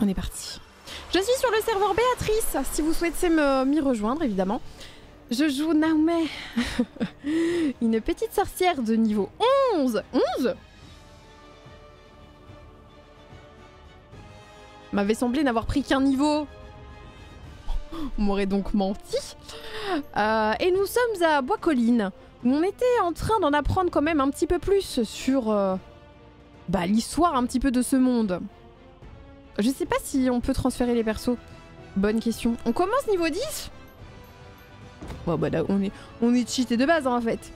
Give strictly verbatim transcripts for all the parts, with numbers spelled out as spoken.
On est parti. Je suis sur le serveur Béatrice, si vous souhaitez m'y rejoindre, évidemment. Je joue Naomi, une petite sorcière de niveau onze. onze M'avait semblé n'avoir pris qu'un niveau. On m'aurait donc menti. Euh, et nous sommes à Bois-Colline, où on était en train d'en apprendre quand même un petit peu plus sur euh, bah, l'histoire un petit peu de ce monde. Je sais pas si on peut transférer les persos. Bonne question. On commence niveau dix? Bon bah là on est, on est cheaté de base hein, en fait.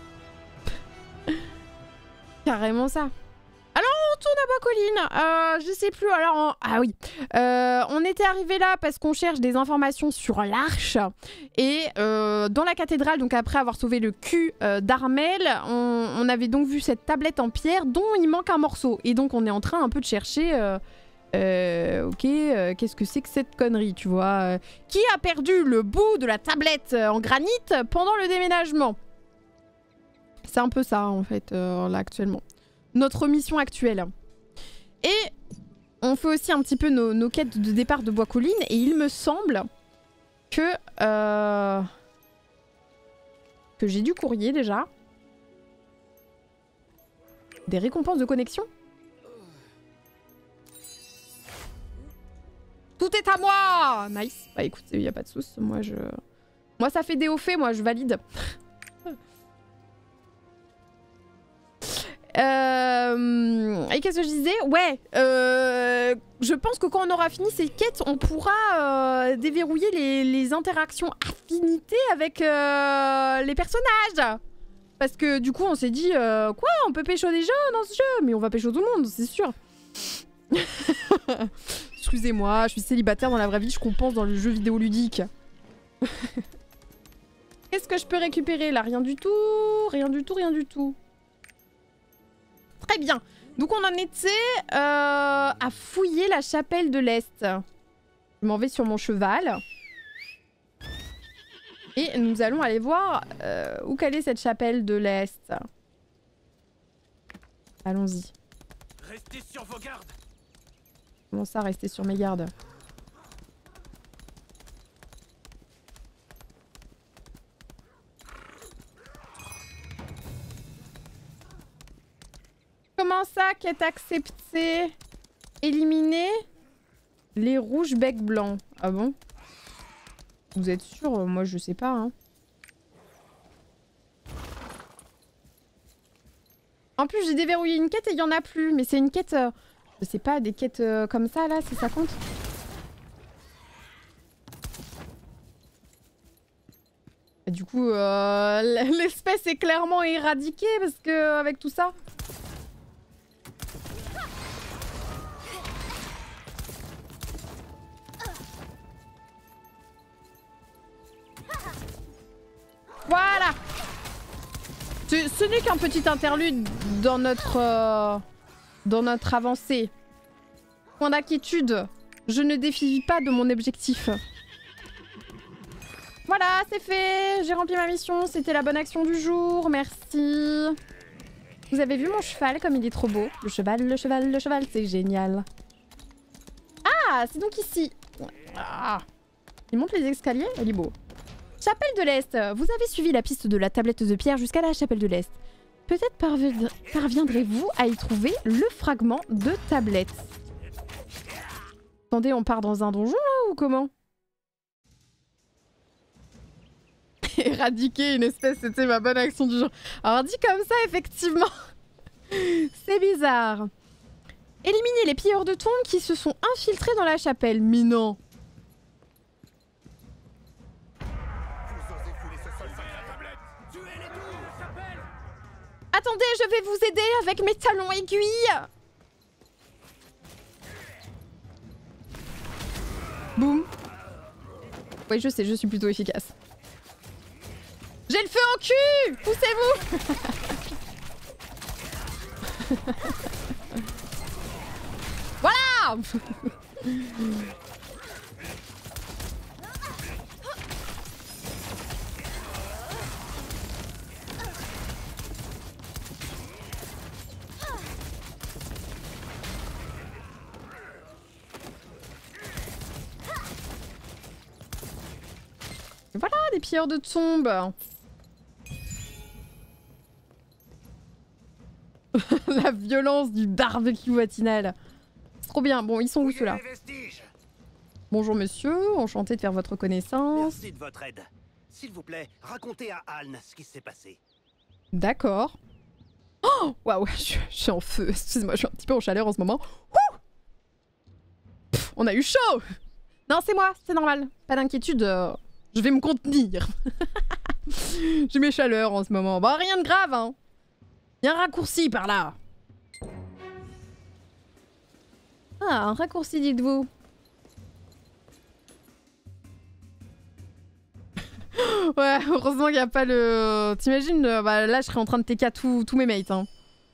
Carrément ça. Alors on retourne à Bois-Colline. Euh, je sais plus. Alors on... ah oui. Euh, on était arrivé là parce qu'on cherche des informations sur l'arche et euh, dans la cathédrale. Donc après avoir sauvé le cul euh, d'Armel, on, on avait donc vu cette tablette en pierre dont il manque un morceau. Et donc on est en train un peu de chercher. Euh, Euh, ok, euh, qu'est-ce que c'est que cette connerie, tu vois euh, Qui a perdu le bout de la tablette euh, en granit pendant le déménagement? C'est un peu ça, en fait, euh, là, actuellement. Notre mission actuelle. Et on fait aussi un petit peu nos, nos quêtes de départ de Bois-Colline, et il me semble que... Euh, que j'ai du courrier, déjà. Des récompenses de connexion. Tout est à moi! Nice. Bah écoute, il n'y a pas de souci. Moi, je... Moi, ça fait des hauts faits. Moi, je valide. euh... Et qu'est-ce que je disais? Ouais. Euh... Je pense que quand on aura fini ces quêtes, on pourra euh, déverrouiller les, les interactions affinités avec euh, les personnages. Parce que du coup, on s'est dit... Euh, quoi? On peut pécho des gens dans ce jeu? Mais on va pécho tout le monde, c'est sûr. Excusez-moi, je suis célibataire dans la vraie vie, je compense dans le jeu vidéo ludique. Qu'est-ce que je peux récupérer là? Rien du tout, rien du tout, rien du tout. Très bien. Donc on en était euh, à fouiller la chapelle de l'Est. Je m'en vais sur mon cheval. Et nous allons aller voir euh, où qu'elle est cette chapelle de l'Est. Allons-y. Restez sur vos gardes. Comment ça, rester sur mes gardes? Comment ça, quête acceptée? Éliminer les rouges becs blancs. Ah bon? Vous êtes sûr? Moi, je sais pas, hein. En plus, j'ai déverrouillé une quête et il y en a plus. Mais c'est une quête... Euh... Je sais pas, des quêtes euh, comme ça, là, si ça compte. Et du coup, euh, l'espèce est clairement éradiquée parce que avec tout ça. Voilà. Ce, ce n'est qu'un petit interlude dans notre... Euh... Dans notre avancée. Point d'inquiétude. Je ne défie pas de mon objectif. Voilà, c'est fait. J'ai rempli ma mission. C'était la bonne action du jour. Merci. Vous avez vu mon cheval comme il est trop beau? Le cheval, le cheval, le cheval, c'est génial. Ah, c'est donc ici. Ah. Il monte les escaliers? Il est beau. Chapelle de l'Est. Vous avez suivi la piste de la tablette de pierre jusqu'à la chapelle de l'Est. Peut-être parvi parviendrez-vous à y trouver le fragment de tablette. Attendez, on part dans un donjon là ou comment? Éradiquer une espèce, c'était ma bonne action du jour. Alors dit comme ça, effectivement, c'est bizarre. Éliminer les pilleurs de tombes qui se sont infiltrés dans la chapelle. Mais non. Attendez, je vais vous aider avec mes talons aiguilles. Boum. Oui, je sais, je suis plutôt efficace. J'ai le feu en cul. Poussez-vous. Voilà. Voilà, des pilleurs de tombes. La violence du barbecue matinal. C'est trop bien. Bon, ils sont où ceux-là? Bonjour monsieur, enchanté de faire votre connaissance. Merci de votre aide. S'il vous plaît, racontez à Aln ce qui s'est passé. D'accord. Oh waouh, je, je suis en feu. Excusez-moi, je suis un petit peu en chaleur en ce moment. Ouh Pff, on a eu chaud. Non, c'est moi, c'est normal. Pas d'inquiétude, euh, je vais me contenir. J'ai mes chaleurs en ce moment. Bah rien de grave, hein. Il y a un raccourci par là. Ah, un raccourci, dites-vous. Ouais, heureusement qu'il n'y a pas le... T'imagines, euh, bah, là je serais en train de T K tous tous mes mates. Hein.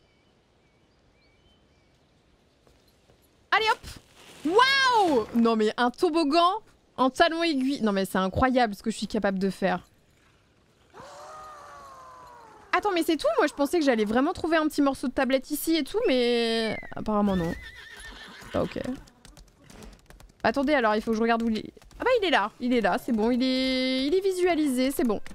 Allez hop. Waouh. Non mais un toboggan en talon aiguille. Non mais c'est incroyable ce que je suis capable de faire. Attends mais c'est tout? Moi je pensais que j'allais vraiment trouver un petit morceau de tablette ici et tout, mais... Apparemment non. Ah, ok. Attendez alors, il faut que je regarde où il est... Ah bah il est là, il est là, c'est bon, il est... il est visualisé, c'est bon.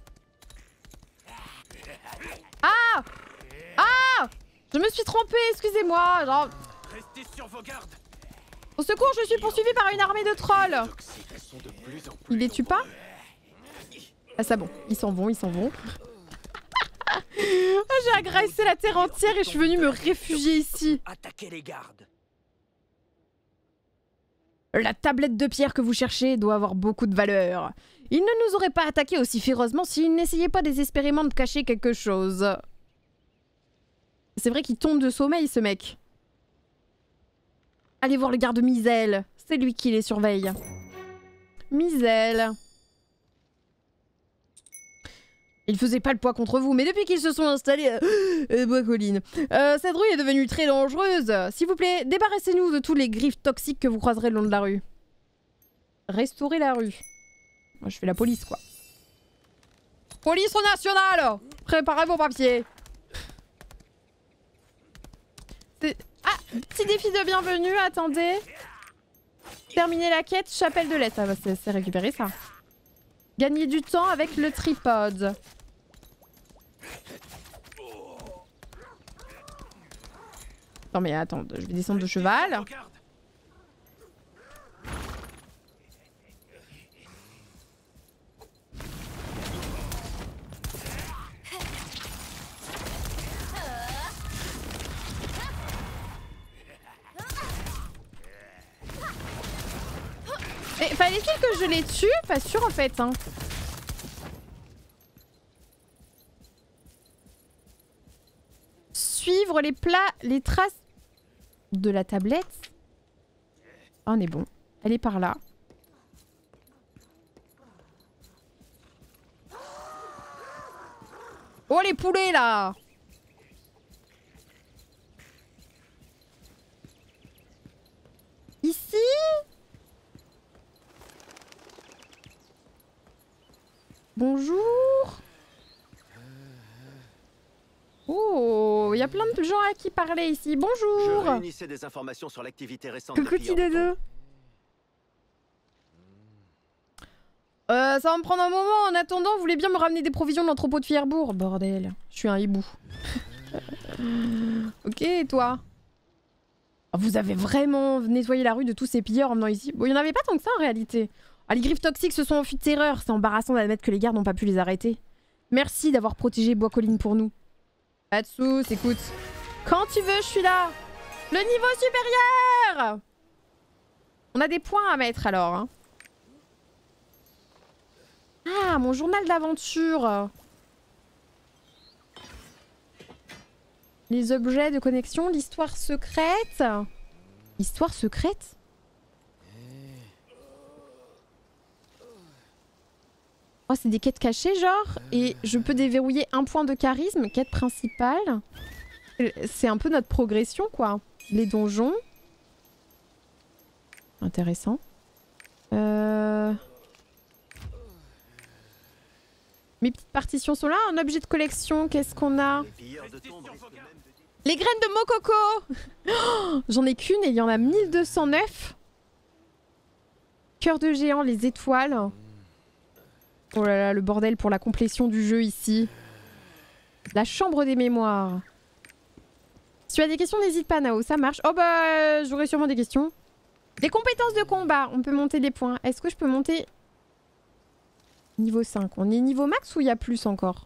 Ah Ah Je me suis trompée, excusez-moi, genre... Restez sur vos gardes. Au secours, je suis poursuivie par une armée de trolls. Il les tue pas? Ah ça bon, ils s'en vont, ils s'en vont. Ah, j'ai agressé la terre entière et je suis venue me réfugier ici. Attaquez les gardes. La tablette de pierre que vous cherchez doit avoir beaucoup de valeur. Il ne nous aurait pas attaqués aussi férocement s'il n'essayait pas désespérément de cacher quelque chose. C'est vrai qu'il tombe de sommeil, ce mec. Allez voir le garde Misel. C'est lui qui les surveille. Misel. Ils faisaient pas le poids contre vous, mais depuis qu'ils se sont installés à euh, Bois-Colline, euh, cette rue est devenue très dangereuse. S'il vous plaît, débarrassez-nous de tous les griffes toxiques que vous croiserez le long de la rue. Restaurez la rue. Moi, je fais la police, quoi. Police nationale! Préparez vos papiers. Ah, petit défi de bienvenue, attendez. Terminer la quête, chapelle de l'aide. Ah bah c'est récupéré ça. Gagner du temps avec le tripode. Non mais attends, je vais descendre de cheval. Mais fallait-il que je les tue? Pas sûr en fait. Hein. Suivre les plats, les traces de la tablette. Oh, on est bon. Elle est par là. Oh les poulets là! Ici? Bonjour. Oh, il y a plein de gens à qui parler ici. Bonjour. Je réunissais des informations sur l'activité récente Coucou des petit dodo. Euh, ça va me prendre un moment. En attendant, vous voulez bien me ramener des provisions de l'entrepôt de Fierbourg? Bordel, je suis un hibou. Ok, et toi? Vous avez vraiment nettoyé la rue de tous ces pilleurs en venant ici? Bon, il n'y en avait pas tant que ça en réalité. Ah, les griffes toxiques se sont enfuies de terreur. C'est embarrassant d'admettre que les gardes n'ont pas pu les arrêter. Merci d'avoir protégé Bois-Colline pour nous. Pas de sous, écoute. Quand tu veux, je suis là. Le niveau supérieur. On a des points à mettre alors. Hein. Ah, mon journal d'aventure. Les objets de connexion, l'histoire secrète. Histoire secrète? Oh, c'est des quêtes cachées, genre. Et je peux déverrouiller un point de charisme. Quête principale. C'est un peu notre progression, quoi. Les donjons. Intéressant. Euh... Mes petites partitions sont là. Un objet de collection, qu'est-ce qu'on a? Les graines de Mokoko. Oh, j'en ai qu'une et il y en a mille deux cent neuf. Cœur de géant, les étoiles. Oh là là, le bordel pour la complétion du jeu ici. La chambre des mémoires. Si tu as des questions, n'hésite pas, Nao, ça marche. Oh bah, j'aurai sûrement des questions. Des compétences de combat, on peut monter des points. Est-ce que je peux monter niveau cinq? On est niveau max ou il y a plus encore?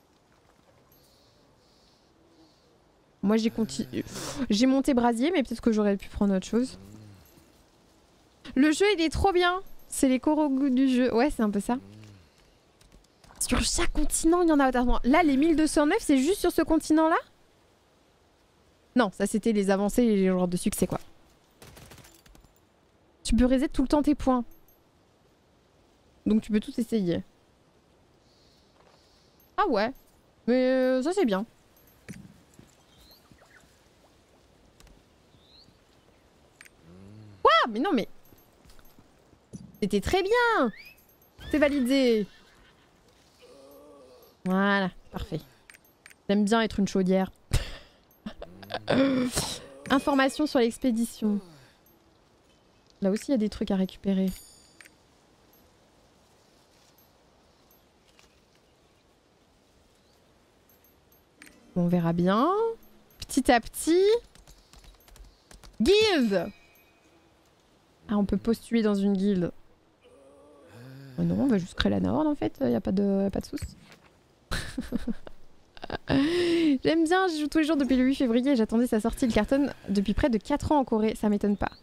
Moi j'ai continué. J'ai monté brasier, mais peut-être que j'aurais pu prendre autre chose. Le jeu il est trop bien. C'est les Korogu du jeu. Ouais, c'est un peu ça. Sur chaque continent, il y en a autant. Là, les mille deux cent neuf, c'est juste sur ce continent-là? Non, ça c'était les avancées et les genres de succès, quoi. Tu peux reset tout le temps tes points. Donc tu peux tout essayer. Ah ouais. Mais euh, ça c'est bien. Ouah, mais non mais... C'était très bien. C'est validé. Voilà, parfait. J'aime bien être une chaudière. Information sur l'expédition. Là aussi il y a des trucs à récupérer. Bon, on verra bien. Petit à petit. Guilde. Ah, on peut postuler dans une guilde. Oh non, on va juste créer la Nord en fait, y a pas de, y a pas de soucis. J'aime bien, je joue tous les jours depuis le huit février et j'attendais sa sortie. Il cartonne depuis près de quatre ans en Corée, ça m'étonne pas.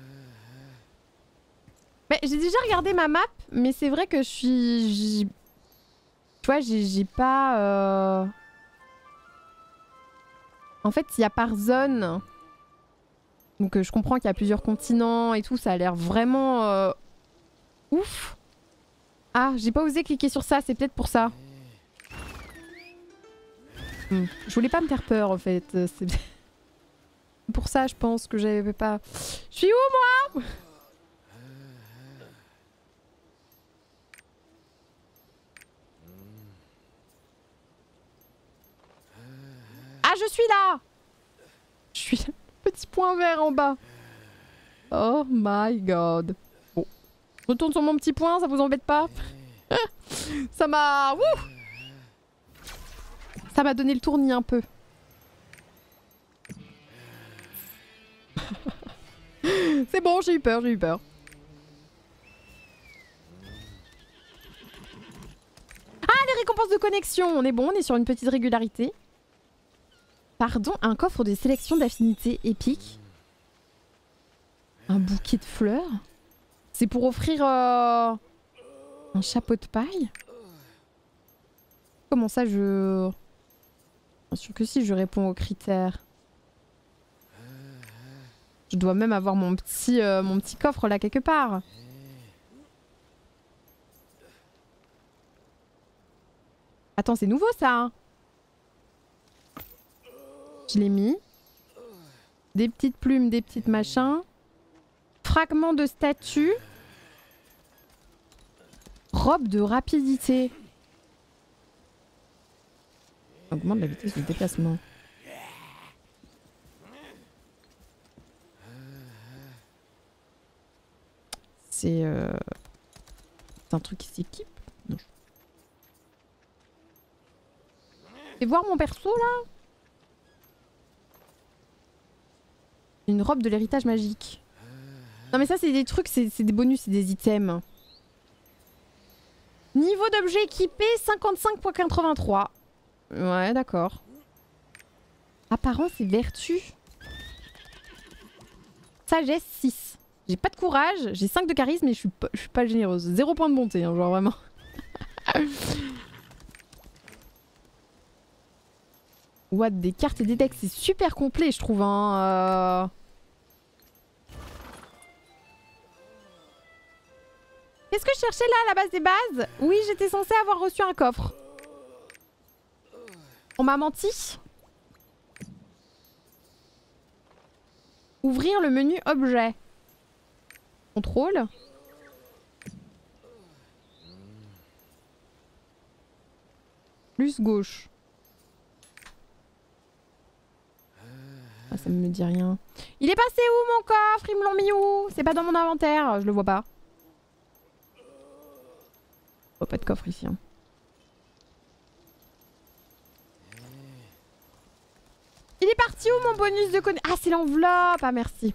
Mais j'ai déjà regardé ma map, mais c'est vrai que je suis... Tu vois, j'ai pas... Euh... En fait, il y a par zone. Donc euh, je comprends qu'il y a plusieurs continents et tout, ça a l'air vraiment... Euh... Ouf. Ah, j'ai pas osé cliquer sur ça, c'est peut-être pour ça. Hmm. Je voulais pas me faire peur en fait. C'est pour ça je pense que j'avais pas... Je suis où moi? Ah, je suis là. Je suis petit point vert en bas. Oh my god. Bon. Je retourne sur mon petit point, ça vous embête pas? Ça m'a... Wouh, ça m'a donné le tournis un peu. C'est bon, j'ai eu peur, j'ai eu peur. Ah, les récompenses de connexion. On est bon, on est sur une petite régularité. Pardon, un coffre de sélection d'affinités épique. Un bouquet de fleurs. C'est pour offrir euh, un chapeau de paille. Comment ça je... Bien sûr que si je réponds aux critères. Je dois même avoir mon petit, euh, mon petit coffre là quelque part. Attends, c'est nouveau ça hein. Je l'ai mis. Des petites plumes, des petites machins. Fragment de statue. Robe de rapidité. Augmente la vitesse de déplacement. C'est euh... un truc qui s'équipe. Non. Et voir mon perso là. Une robe de l'héritage magique. Non mais ça c'est des trucs, c'est des bonus, c'est des items. Niveau d'objet équipé cinquante-cinq virgule quatre-vingt-trois. Ouais d'accord. Apparence et vertu. Sagesse six. J'ai pas de courage, j'ai cinq de charisme mais je suis pas, je suis pas généreuse. Zéro point de bonté, hein, genre vraiment. What, des cartes et des decks, c'est super complet je trouve. Hein, euh... Qu'est-ce que je cherchais là à la base des bases? Oui, j'étais censée avoir reçu un coffre. On m'a menti. Ouvrir le menu objet. Contrôle. Plus gauche. Ah, ça me dit rien. Il est passé où mon coffre? Ils me l'ont mis où? C'est pas dans mon inventaire, je le vois pas. Oh, pas de coffre ici. Hein. Il est parti où mon bonus de connaissance? Ah, c'est l'enveloppe. Ah, merci.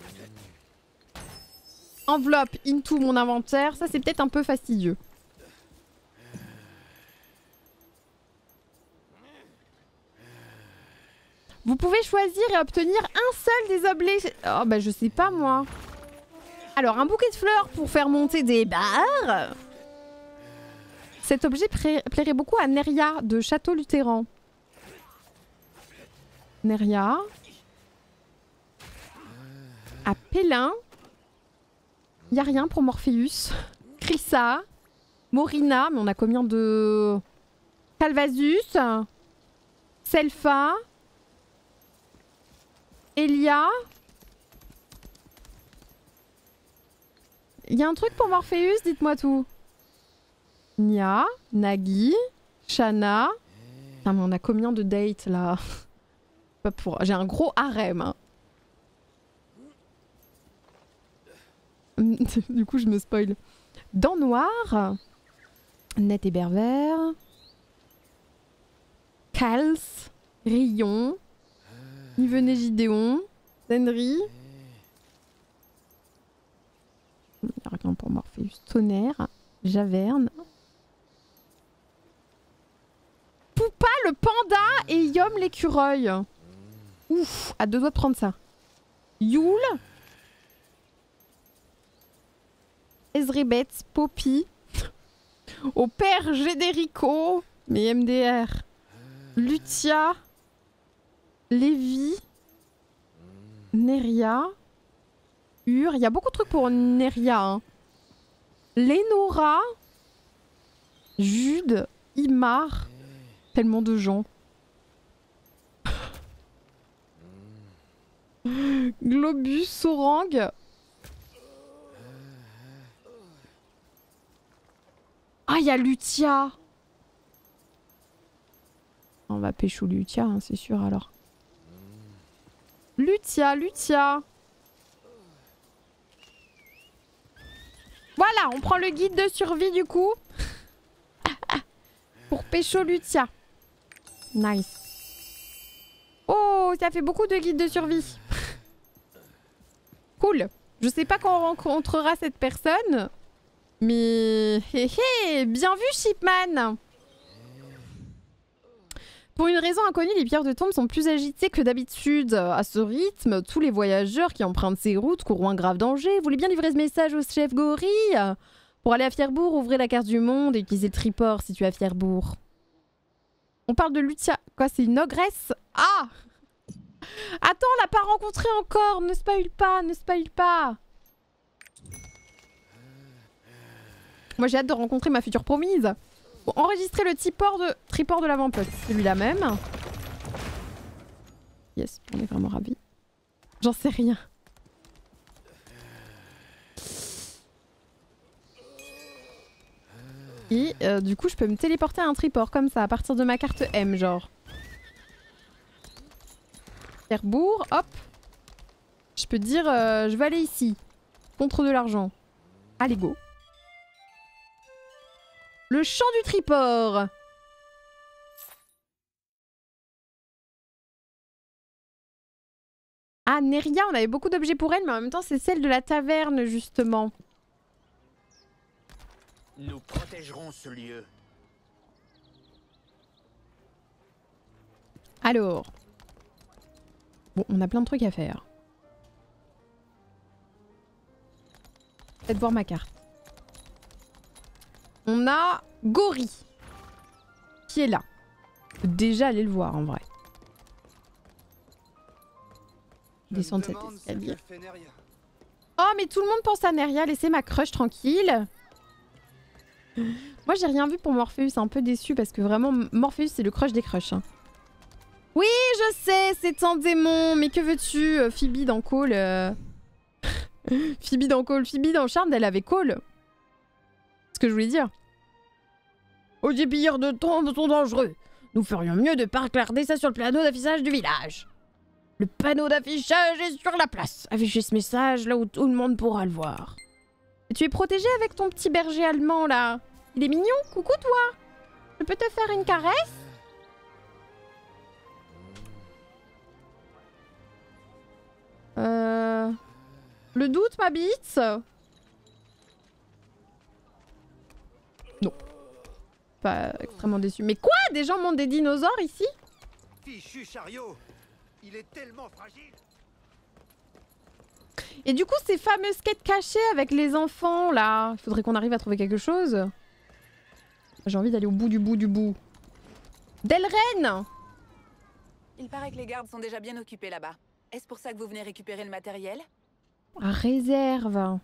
Enveloppe into mon inventaire. Ça, c'est peut-être un peu fastidieux. Vous pouvez choisir et obtenir un seul des objets... Oh, bah, je sais pas, moi. Alors, un bouquet de fleurs pour faire monter des barres. Cet objet plairait beaucoup à Neria de Château-Luthéran. Neria. À Pélin. Y a rien pour Morpheus. Crissa. Morina. Mais on a combien de... Calvasus. Selpha. Elia. Il y a un truc pour Morpheus, dites-moi tout. Nia, Nagi, Shana. Putain, mais on a combien de dates là? Pas pour... J'ai un gros harem. Hein. Du coup, je me spoil. Dents noires. Net et Bervers. Kals. Rion. Nivené Gideon. Zenri. Il n'y a rien pour Morpheus. Tonnerre. Javerne. Poupa le panda et Yom l'écureuil. Ouf, à deux doigts de prendre ça. Yule. Ezrebet, Poppy. Au père Gédérico. Mais M D R. Lucia. Lévi. Neria. Ur. Il y a beaucoup de trucs pour Neria. Hein. Lénora. Jude. Imar. Tellement de gens. Globus, Orang. Ah, il y a Lucia. On va pécho Lucia, hein, c'est sûr alors. Lucia, Lucia. Voilà, on prend le guide de survie du coup. Pour pécho Lucia. Nice. Oh, ça fait beaucoup de guides de survie. Cool. Je sais pas quand on rencontrera cette personne. Mais... Hé hé, bien vu Shipman. Pour une raison inconnue, les pierres de tombe sont plus agitées que d'habitude. À ce rythme, tous les voyageurs qui empruntent ces routes courront un grave danger. Vous voulez bien livrer ce message au chef Gorille? Pour aller à Fierbourg, ouvrez la carte du monde et utilisez le triport si tu es à Fierbourg. On parle de Lucia. Quoi, c'est une ogresse? Ah! Attends, on l'a pas rencontré encore. Ne spoil pas, ne spoil pas. Moi, j'ai hâte de rencontrer ma future promise. Bon, enregistrer le triport de, triport de l'avant-poste. Celui-là même. Yes, on est vraiment ravis. J'en sais rien. Et euh, du coup, je peux me téléporter à un triport comme ça, à partir de ma carte M, genre. Fierbourg, hop. Je peux dire, euh, je vais aller ici. Contre de l'argent. Allez, go. Le champ du triport. Ah, Neria, on avait beaucoup d'objets pour elle, mais en même temps, c'est celle de la taverne, justement. Nous protégerons ce lieu. Alors. Bon, on a plein de trucs à faire. Faites voir ma carte. On a Gori. Qui est là. Faut déjà aller le voir en vrai. Descendre cet escalier. Oh, mais tout le monde pense à Neria. Laissez ma crush tranquille. Moi, j'ai rien vu pour Morpheus. Un peu déçu parce que vraiment, Morpheus, c'est le crush des crushs. Hein. Oui, je sais, c'est un démon. Mais que veux-tu, Phoebe dans Call euh... Phoebe dans Call. Phoebe dans Charmed, elle avait Call. Ce que je voulais dire. Oh, les pilleurs de tombes sont dangereux. Nous ferions mieux de pas regarder ça sur le panneau d'affichage du village. Le panneau d'affichage est sur la place. Affichez ce message là où tout le monde pourra le voir. Et tu es protégé avec ton petit berger allemand là. Il est mignon. Coucou toi. Je peux te faire une caresse? Euh... Le doute m'habite. Non. Pas extrêmement déçu. Mais quoi? Des gens montent des dinosaures ici? Fichu chariot. Il est tellement fragile. Et du coup, ces fameuses quêtes cachées avec les enfants, là, il faudrait qu'on arrive à trouver quelque chose. J'ai envie d'aller au bout du bout du bout. Delren! Il paraît que les gardes sont déjà bien occupés là-bas. Est-ce pour ça que vous venez récupérer le matériel? Ah, réserve.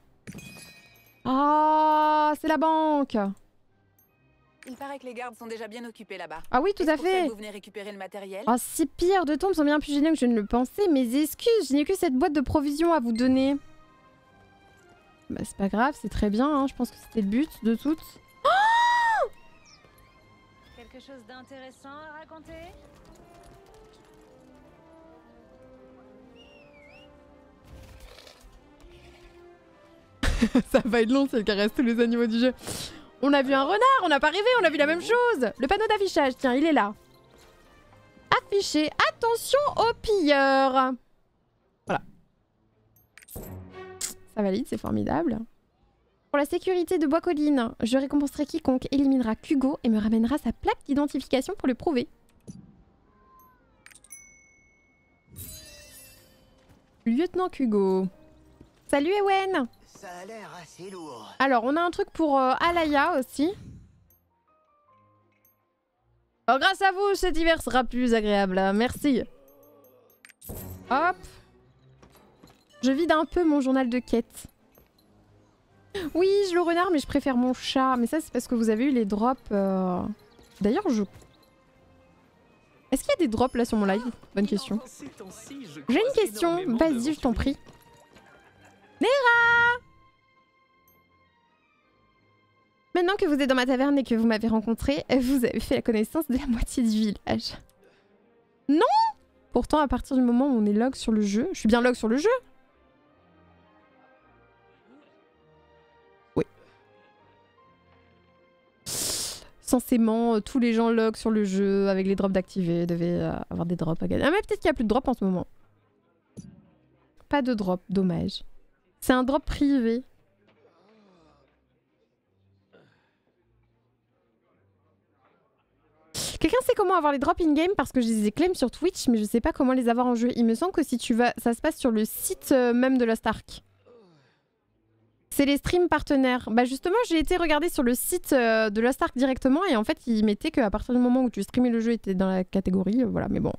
Ah, c'est la banque. Il paraît que les gardes sont déjà bien occupés là-bas. Ah oui, tout à Est-ce pour ça fait. que vous venez récupérer le matériel? Ah, c'est pire, de tombes sont bien plus gênants que je ne le pensais. Mes excuses, je n'ai que cette boîte de provisions à vous donner. Bah, c'est pas grave, c'est très bien, hein. Je pense que c'était le but de toutes. Quelque chose d'intéressant à raconter? Ça va être long si elle caresse tous les animaux du jeu. On a vu un renard, on n'a pas rêvé, on a vu la même chose. Le panneau d'affichage, tiens, il est là. Affiché, attention aux pilleurs. Voilà. Ça valide, c'est formidable. Pour la sécurité de Bois-Colline, je récompenserai quiconque éliminera Hugo et me ramènera sa plaque d'identification pour le prouver. Lieutenant Hugo. Salut Ewen. Ça a l'air assez lourd. Alors, on a un truc pour euh, Alaya aussi. Oh, grâce à vous, cet hiver sera plus agréable. Merci. Hop. Je vide un peu mon journal de quête. Oui, je le renard, mais je préfère mon chat. Mais ça, c'est parce que vous avez eu les drops. Euh... D'ailleurs, je... Est-ce qu'il y a des drops là sur mon live? Bonne question. J'ai une question. Vas-y, je t'en prie. Néra! Maintenant que vous êtes dans ma taverne et que vous m'avez rencontré, vous avez fait la connaissance de la moitié du village. Non! Pourtant, à partir du moment où on est log sur le jeu... Je suis bien log sur le jeu? Oui. Censément, euh, tous les gens log sur le jeu avec les drops d'activer devaient euh, avoir des drops à gagner. Ah mais peut-être qu'il n'y a plus de drops en ce moment. Pas de drop, dommage. C'est un drop privé. Quelqu'un sait comment avoir les drops in-game? Parce que je les ai claim sur Twitch, mais je sais pas comment les avoir en jeu. Il me semble que si tu vas... ça se passe sur le site euh, même de Lost Ark. C'est les streams partenaires. Bah justement, j'ai été regarder sur le site euh, de Lost Ark directement et en fait, il mettait qu'à partir du moment où tu streamais le jeu, il était dans la catégorie. Euh, voilà, mais bon.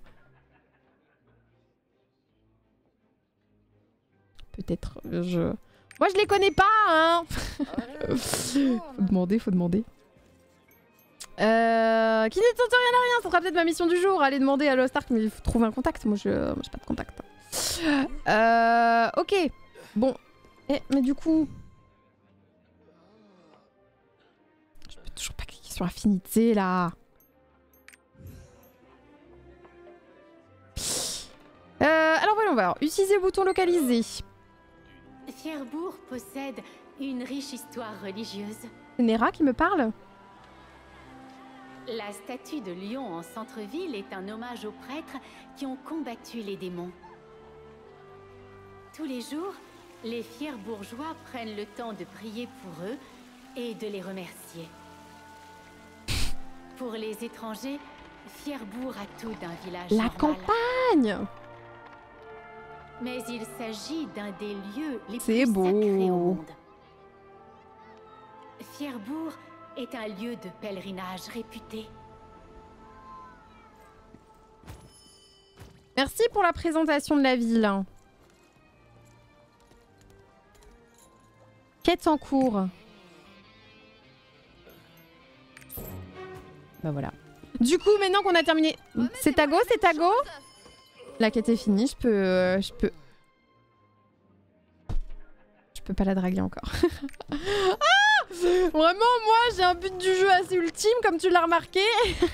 Peut-être, euh, je... Moi, je les connais pas, hein. Faut demander, faut demander. Euh, qui ne tente rien à rien, ça sera peut-être ma mission du jour. Aller demander à Lost Ark, mais il faut trouver un contact. Moi, je j'ai pas de contact. Euh, ok. Bon. Eh, mais du coup... Je peux toujours pas cliquer sur affinité, là. Euh, alors voyons voir. Utiliser le bouton localiser. Fierbourg possède une riche histoire religieuse. C'est Néra qui me parle? La statue de lion en centre-ville est un hommage aux prêtres qui ont combattu les démons. Tous les jours, les fiers bourgeois prennent le temps de prier pour eux et de les remercier. Pour les étrangers, Fierbourg a tout d'un village La normal. campagne. Mais il s'agit d'un des lieux les C'est plus beau. sacrés au monde. Fierbourg est un lieu de pèlerinage réputé. Merci pour la présentation de la ville. Quête en cours. Bah voilà. Du coup, maintenant qu'on a terminé... C'est ta go, c'est ta go. La quête est finie, je peux... euh, je peux... Je peux pas la draguer encore. Ah, vraiment, moi, j'ai un but du jeu assez ultime, comme tu l'as remarqué.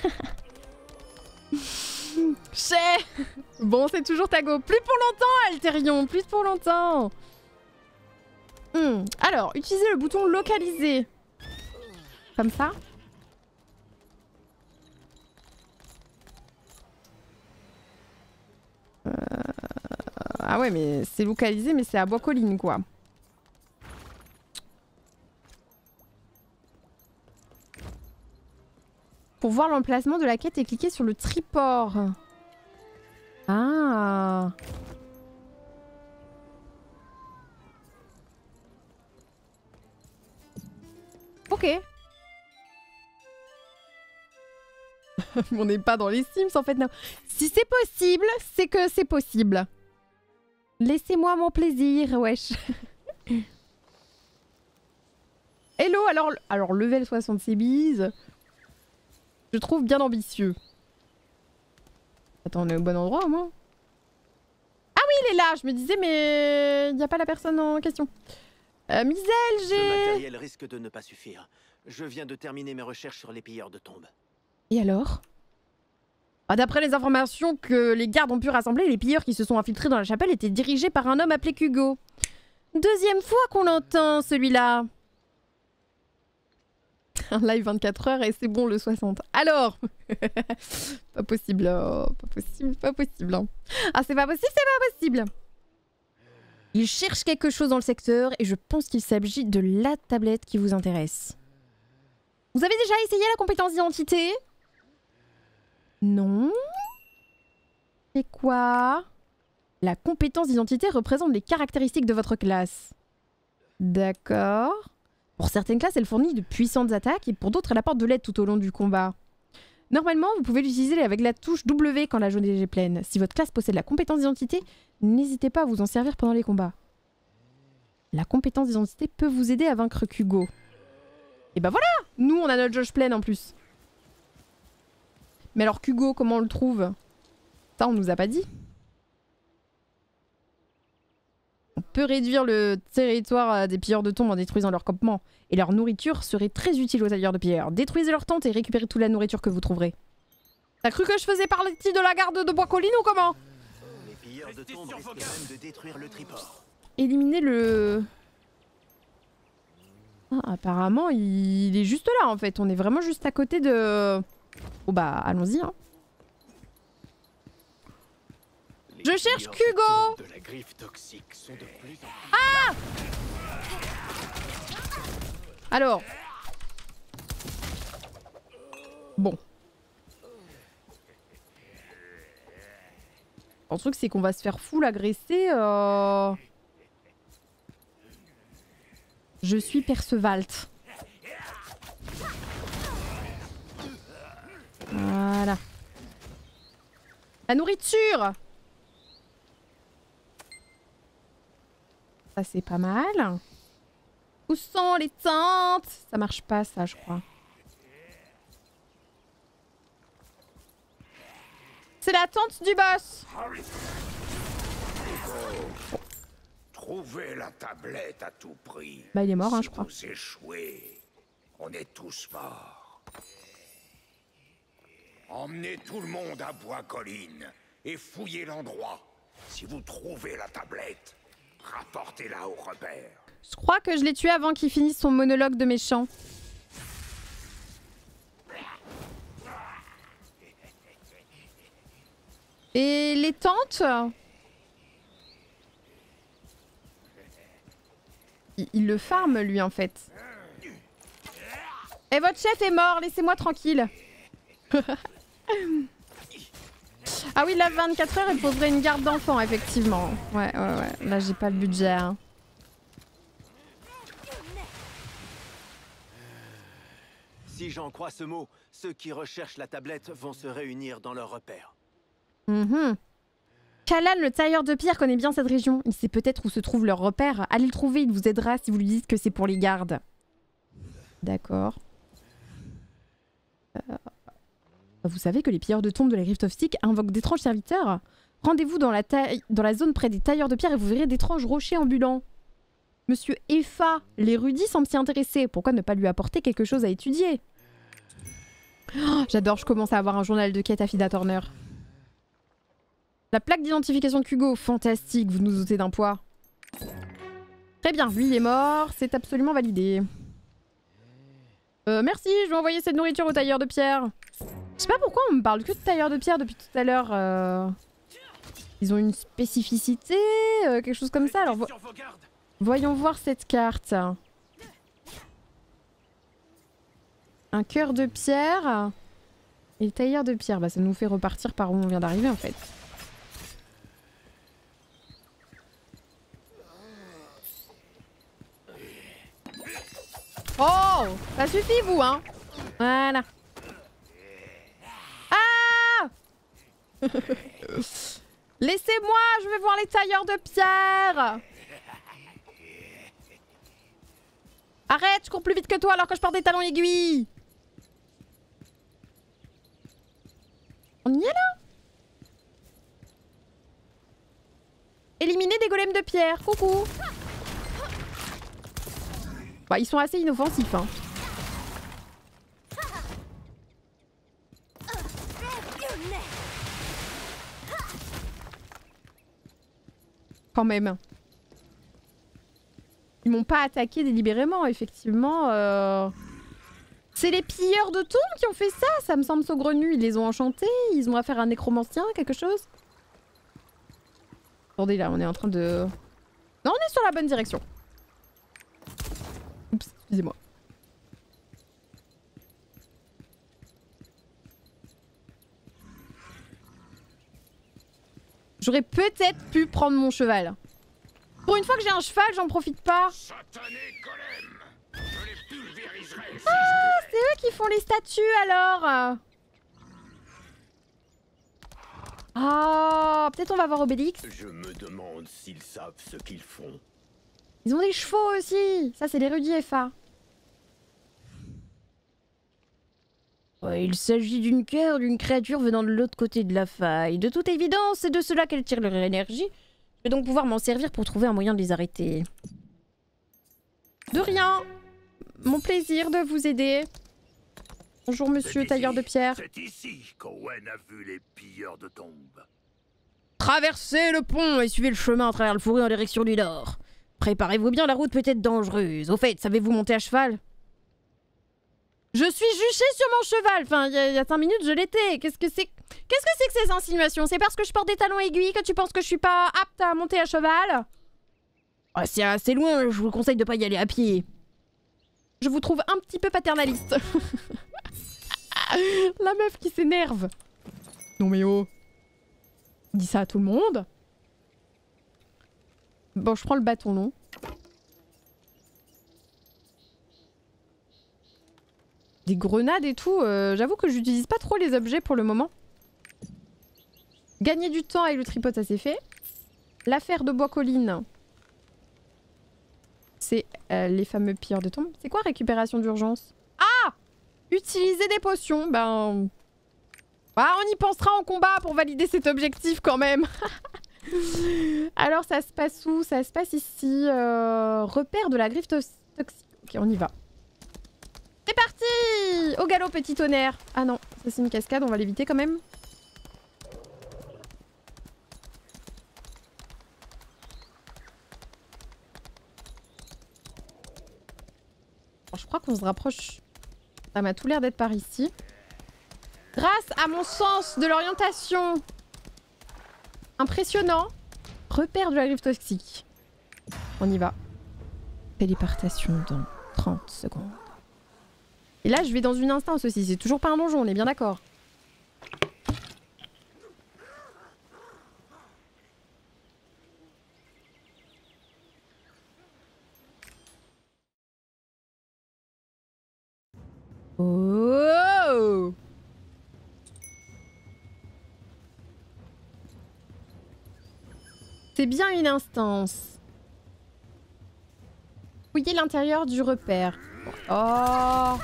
Chais. Bon, c'est toujours ta go. Plus pour longtemps, Altérion, plus pour longtemps. Hmm. Alors, utilisez le bouton localiser. comme ça. Euh... Ah ouais, mais c'est localisé, mais c'est à Bois-Colline, quoi. Pour voir l'emplacement de la quête et cliquer sur le triport. Ah. Ok. On n'est pas dans les Sims en fait, non. Si c'est possible, c'est que c'est possible. Laissez-moi mon plaisir, wesh. Hello, alors, alors level soixante c'est bise. Je trouve bien ambitieux. Attends, on est au bon endroit au moins. Ah oui, il est là. Je me disais, mais il n'y a pas la personne en question. Euh, Misel, j'ai... Ce matériel risque de ne pas suffire. Je viens de terminer mes recherches sur les pilleurs de tombes. Et alors? Ah, d'après les informations que les gardes ont pu rassembler, les pilleurs qui se sont infiltrés dans la chapelle étaient dirigés par un homme appelé Hugo. Deuxième fois qu'on l'entend, celui-là. Un live vingt-quatre heures et c'est bon le soixante. Alors pas possible, oh, pas possible, pas possible. Hein. Ah c'est pas possible, c'est pas possible. Il cherche quelque chose dans le secteur et je pense qu'il s'agit de la tablette qui vous intéresse. Vous avez déjà essayé la compétence d'identité? Non. C'est quoi? La compétence d'identité représente les caractéristiques de votre classe. D'accord. Pour certaines classes, elle fournit de puissantes attaques et pour d'autres, elle apporte de l'aide tout au long du combat. Normalement, vous pouvez l'utiliser avec la touche W quand la jaune est pleine. Si votre classe possède la compétence d'identité, n'hésitez pas à vous en servir pendant les combats. La compétence d'identité peut vous aider à vaincre Hugo. Et bah voilà! Nous, on a notre jauge pleine en plus. Mais alors Hugo, comment on le trouve? Ça, on nous a pas dit. On peut réduire le territoire des pilleurs de tombes en détruisant leur campement. Et leur nourriture serait très utile aux tailleurs de pilleurs. Détruisez leur tente et récupérez toute la nourriture que vous trouverez. T'as cru que je faisais partie de la garde de Bois-Colline ou comment? Les pilleurs de tombes risquent même de détruire le triport. Éliminer le... Ah, apparemment, il est juste là en fait. On est vraiment juste à côté de... Oh bah, allons-y hein. Je cherche Hugo. De la griffe toxique sont de plus en plus... Ah! Alors. Bon. Le truc c'est qu'on va se faire full agresser. Euh... Je suis Percevalt. Voilà. La nourriture. Ça c'est pas mal. Où sont les tentes? Ça marche pas ça je crois. C'est la tente du boss. Trouvez la tablette à tout prix. Bah il est mort si hein je crois. Vous échouez, on est tous morts. Emmenez tout le monde à Bois-Colline et fouillez l'endroit. Si vous trouvez la tablette, rapportez-la au repère. Je crois que je l'ai tué avant qu'il finisse son monologue de méchant. Et les tentes? il, il le farme lui en fait. Et votre chef est mort, laissez-moi tranquille. Ah oui, là vingt-quatre heures, il faudrait une garde d'enfants, effectivement. Ouais, ouais, ouais. Là, j'ai pas le budget. Hein. Si j'en crois ce mot, ceux qui recherchent la tablette vont se réunir dans leur repère. Mmh. Kalan, le tailleur de pierre, connaît bien cette région. Il sait peut-être où se trouve leur repère. Allez le trouver, il vous aidera si vous lui dites que c'est pour les gardes. D'accord. Euh... Vous savez que les pilleurs de tombes de la Rift of Styx invoquent d'étranges serviteurs? Rendez-vous dans la, dans la zone près des tailleurs de pierre et vous verrez d'étranges rochers ambulants. Monsieur Effa, l'érudit, semble s'y intéresser. Pourquoi ne pas lui apporter quelque chose à étudier? Oh, j'adore, je commence à avoir un journal de quête à Fida Turner. La plaque d'identification de Hugo, fantastique, vous nous ôtez d'un poids. Très bien, lui il est mort, c'est absolument validé. Euh, merci, je vais envoyer cette nourriture au tailleur de pierre. Je sais pas pourquoi on me parle que de tailleur de pierre depuis tout à l'heure. Euh... Ils ont une spécificité, euh, quelque chose comme ça. Alors vo voyons voir cette carte. Un cœur de pierre. Et le tailleur de pierre, bah ça nous fait repartir par où on vient d'arriver en fait. Oh, ça suffit vous hein. Voilà. Ah laissez-moi, je vais voir les tailleurs de pierre. Arrête, je cours plus vite que toi alors que je porte des talons aiguilles. On y est là. Éliminer des golems de pierre, coucou. Bah ils sont assez inoffensifs hein. Quand même. Ils m'ont pas attaqué délibérément, effectivement. Euh... C'est les pilleurs de tombes qui ont fait ça, ça me semble saugrenu. Ils les ont enchantés, ils ont affaire à un nécromancien, quelque chose. Attendez, là, on est en train de... Non, on est sur la bonne direction. Oups, excusez-moi. J'aurais peut-être pu prendre mon cheval. Pour une fois que j'ai un cheval, j'en profite pas. Ah, c'est eux qui font les statues alors. Ah, peut-être on va voir Obélix. Je me demande s'ils savent ce qu'ils font. Ils ont des chevaux aussi. Ça, c'est l'érudit F A. Ouais, il s'agit d'une cœur d'une créature venant de l'autre côté de la faille. De toute évidence, c'est de cela qu'elle tire leur énergie. Je vais donc pouvoir m'en servir pour trouver un moyen de les arrêter. De rien. Mon plaisir de vous aider. Bonjour monsieur tailleur de pierre. C'est ici qu'Owen a vu les pilleurs de tombes. Traversez le pont et suivez le chemin à travers le fourré en direction du nord. Préparez-vous bien, la route peut être dangereuse. Au fait, savez-vous monter à cheval? Je suis juchée sur mon cheval. Enfin, il y, y a cinq minutes, je l'étais. Qu'est-ce que c'est Qu'est-ce que c'est que ces insinuations? C'est parce que je porte des talons aiguilles que tu penses que je suis pas apte à monter à cheval? Oh, c'est assez loin, je vous conseille de pas y aller à pied. Je vous trouve un petit peu paternaliste. La meuf qui s'énerve. Non mais oh. Dis ça à tout le monde. Bon, je prends le bâton long. Des grenades et tout, euh, j'avoue que j'utilise pas trop les objets pour le moment. Gagner du temps avec le tripode, ça c'est fait. L'affaire de Bois-Colline. C'est euh, les fameux pilleurs de tombes. C'est quoi récupération d'urgence? Ah! Utiliser des potions, ben... Bah, on y pensera en combat pour valider cet objectif quand même. Alors ça se passe où? Ça se passe ici. Euh... Repère de la griffe toxique. Ok, on y va. C'est parti! Au galop, petit tonnerre. Ah non, ça c'est une cascade, on va l'éviter quand même. Alors, je crois qu'on se rapproche. Ça m'a tout l'air d'être par ici. Grâce à mon sens de l'orientation impressionnant. Repère de la griffe toxique. On y va. Téléportation dans trente secondes. Et là, je vais dans une instance aussi. C'est toujours pas un donjon, on est bien d'accord. Oh! C'est bien une instance. Fouillez l'intérieur du repère. Oh!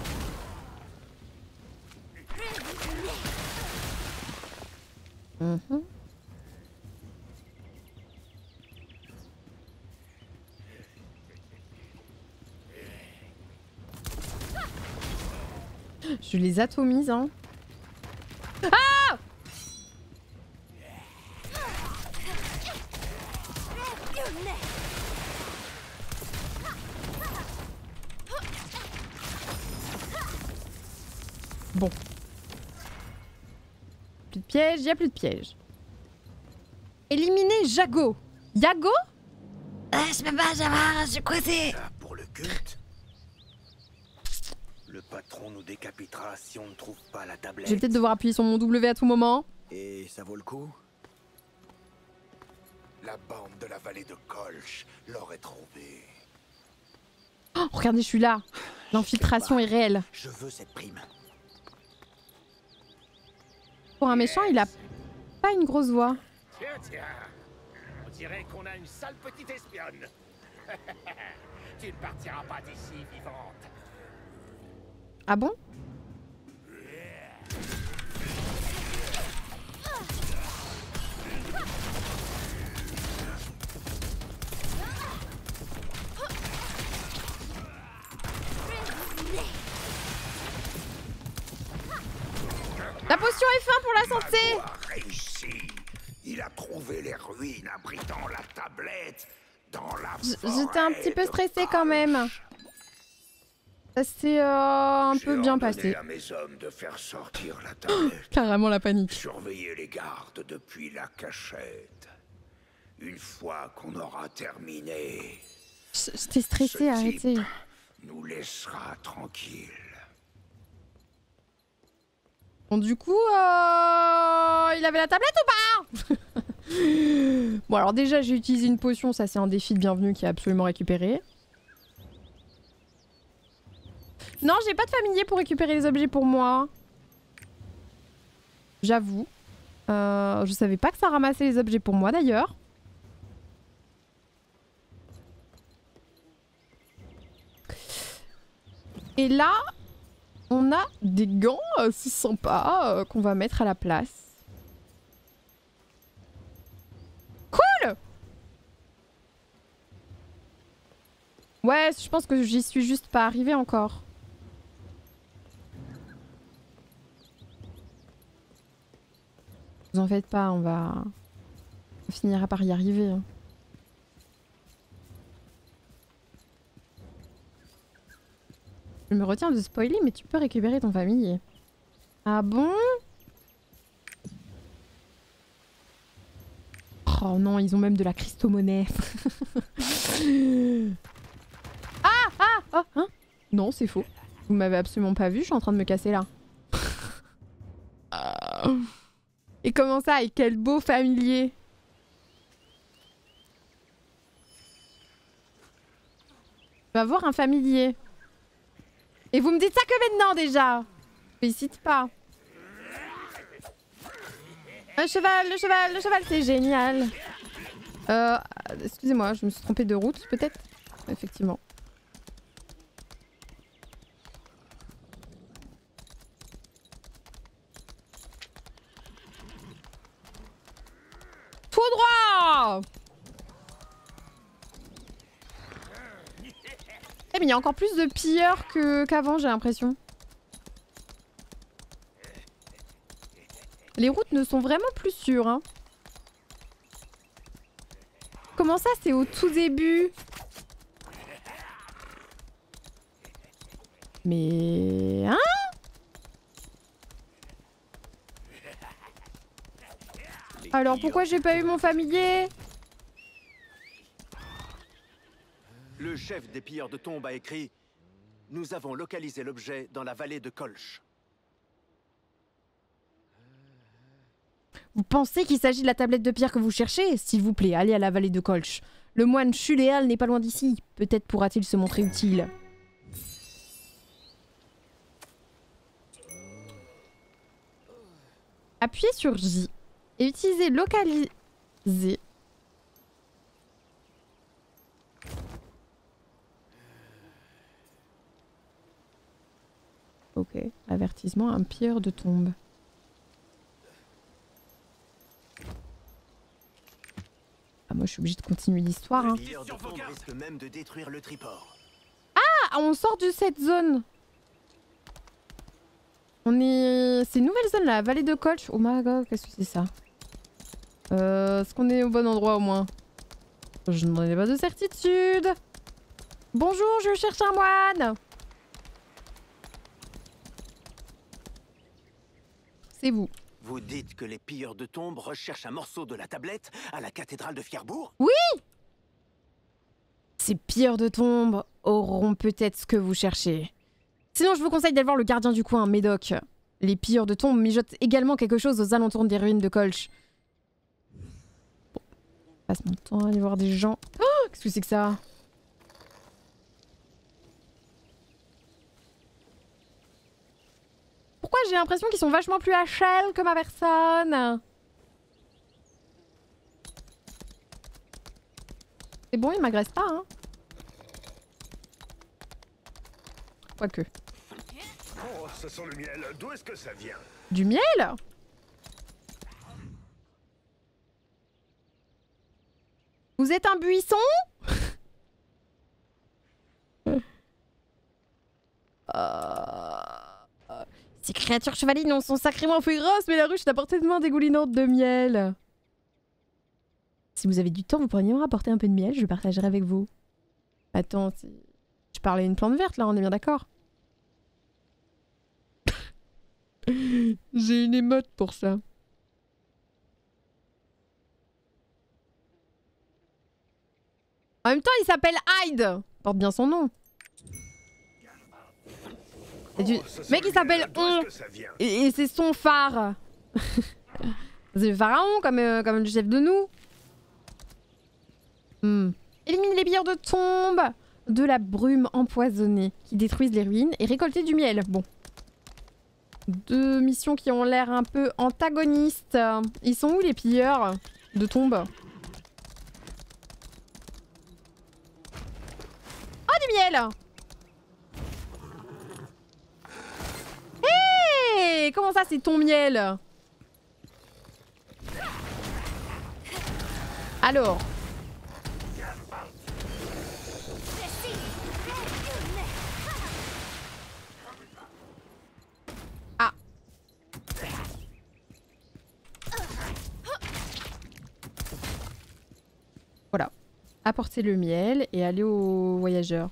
Mmh. Je les atomise, hein. Ah! Bon. Plus de pièges, il y a plus de pièges. Éliminer Jago. Yago? Ah, je peux pas savoir, je côté. Ça pour le culte. Le patron nous décapitera si on ne trouve pas la tablette. Je vais peut-être devoir appuyer sur mon W à tout moment. Et ça vaut le coup? La bande de la vallée de Kolch l'aurait trouvé. Oh, regardez, je suis là. L'infiltration est réelle. Je veux cette prime. Pour un méchant, il a pas une grosse voix. Tiens, tiens. On dirait qu'on a une sale petite espionne. Tu ne partiras pas d'ici vivante. Ah bon? La potion est fin pour la santé. Magua a réussi. Il a trouvé les ruines abritant la tablette dans la J- forêt. J'étais un petit peu de stressée quand Kolch. même. Ça s'est euh, un J'ai peu bien ordonné passé. à mes hommes de faire sortir la tablette. Carrément la panique. Surveiller les gardes depuis la cachette. Une fois qu'on aura terminé, J- J'étais stressée, ce arrêtez. type nous laissera tranquilles. Bon, du coup, euh... il avait la tablette ou pas? Bon, alors déjà, j'ai utilisé une potion. Ça, c'est un défi de bienvenue qui est absolument récupéré. Non, j'ai pas de familier pour récupérer les objets pour moi. J'avoue. Euh, je savais pas que ça ramassait les objets pour moi, d'ailleurs. Et là... on a des gants assez sympas euh, qu'on va mettre à la place. Cool! Ouais, je pense que j'y suis juste pas arrivée encore. Vous en faites pas, on va... on finira par y arriver. Hein. Je me retiens de spoiler, mais tu peux récupérer ton familier. Ah bon? Oh non, ils ont même de la crypto-monnaie. Ah ah ah hein? Non, c'est faux. Vous m'avez absolument pas vu, je suis en train de me casser là. Ah. Et comment ça? Et quel beau familier! On va voir un familier. Et vous me dites ça que maintenant déjà? Félicite pas. Un cheval, le cheval, le cheval, c'est génial. Euh, excusez-moi, je me suis trompée de route peut-être? Effectivement. Tout droit! Eh mais il y a encore plus de pilleurs que qu'avant, j'ai l'impression. Les routes ne sont vraiment plus sûres, hein. Comment ça, c'est au tout début? Mais... hein? Alors pourquoi j'ai pas eu mon familier? Le chef des pilleurs de tombes a écrit « Nous avons localisé l'objet dans la vallée de Kolch. » Vous pensez qu'il s'agit de la tablette de pierre que vous cherchez? S'il vous plaît, allez à la vallée de Kolch. Le moine Shuléal n'est pas loin d'ici. Peut-être pourra-t-il se montrer utile. Appuyez sur J et utilisez localiser. Ok, avertissement, un pilleur de tombe. Ah, moi je suis obligée de continuer l'histoire. Hein. Le pilleur de tombes risque même de détruire le triport. Ah, on sort de cette zone. On est... C'est une nouvelle zone là, la vallée de Kolch. Oh my god, qu'est-ce que c'est ça? Euh, Est-ce qu'on est au bon endroit au moins? Je n'en ai pas de certitude. Bonjour, je cherche un moine. C'est vous. Vous dites que les pilleurs de tombes recherchent un morceau de la tablette à la cathédrale de Fierbourg? Oui! Ces pilleurs de tombes auront peut-être ce que vous cherchez. Sinon, je vous conseille d'aller voir le gardien du coin, Médoc. Les pilleurs de tombes mijotent également quelque chose aux alentours des ruines de Kolch. Bon. Je passe mon temps à aller voir des gens. Oh, qu'est-ce que c'est que ça? Pourquoi j'ai l'impression qu'ils sont vachement plus H L que ma personne? C'est bon, ils m'agressent pas, hein. Quoique. Oh, ce sent le miel. D'où est-ce que ça vient? Du miel? Vous êtes un buisson? euh... Ces créatures chevalines sont sacrément féroces, mais la ruche est à portée de main dégoulinante de miel. Si vous avez du temps, vous pourriez me rapporter un peu de miel, je le partagerai avec vous. Attends, je parlais à une plante verte là, on est bien d'accord? J'ai une émote pour ça. En même temps, il s'appelle Hyde. Porte bien son nom. Et du... Oh, mec, il s'appelle On. Et, et c'est son phare. C'est le pharaon comme, euh, comme le chef de nous. Hmm. Élimine les pilleurs de tombes, de la brume empoisonnée qui détruisent les ruines et récolter du miel. Bon. Deux missions qui ont l'air un peu antagonistes. Ils sont où les pilleurs de tombes? Oh, du miel! Hé! Comment ça, c'est ton miel? Alors. Ah. Voilà. Apporter le miel et aller aux voyageurs.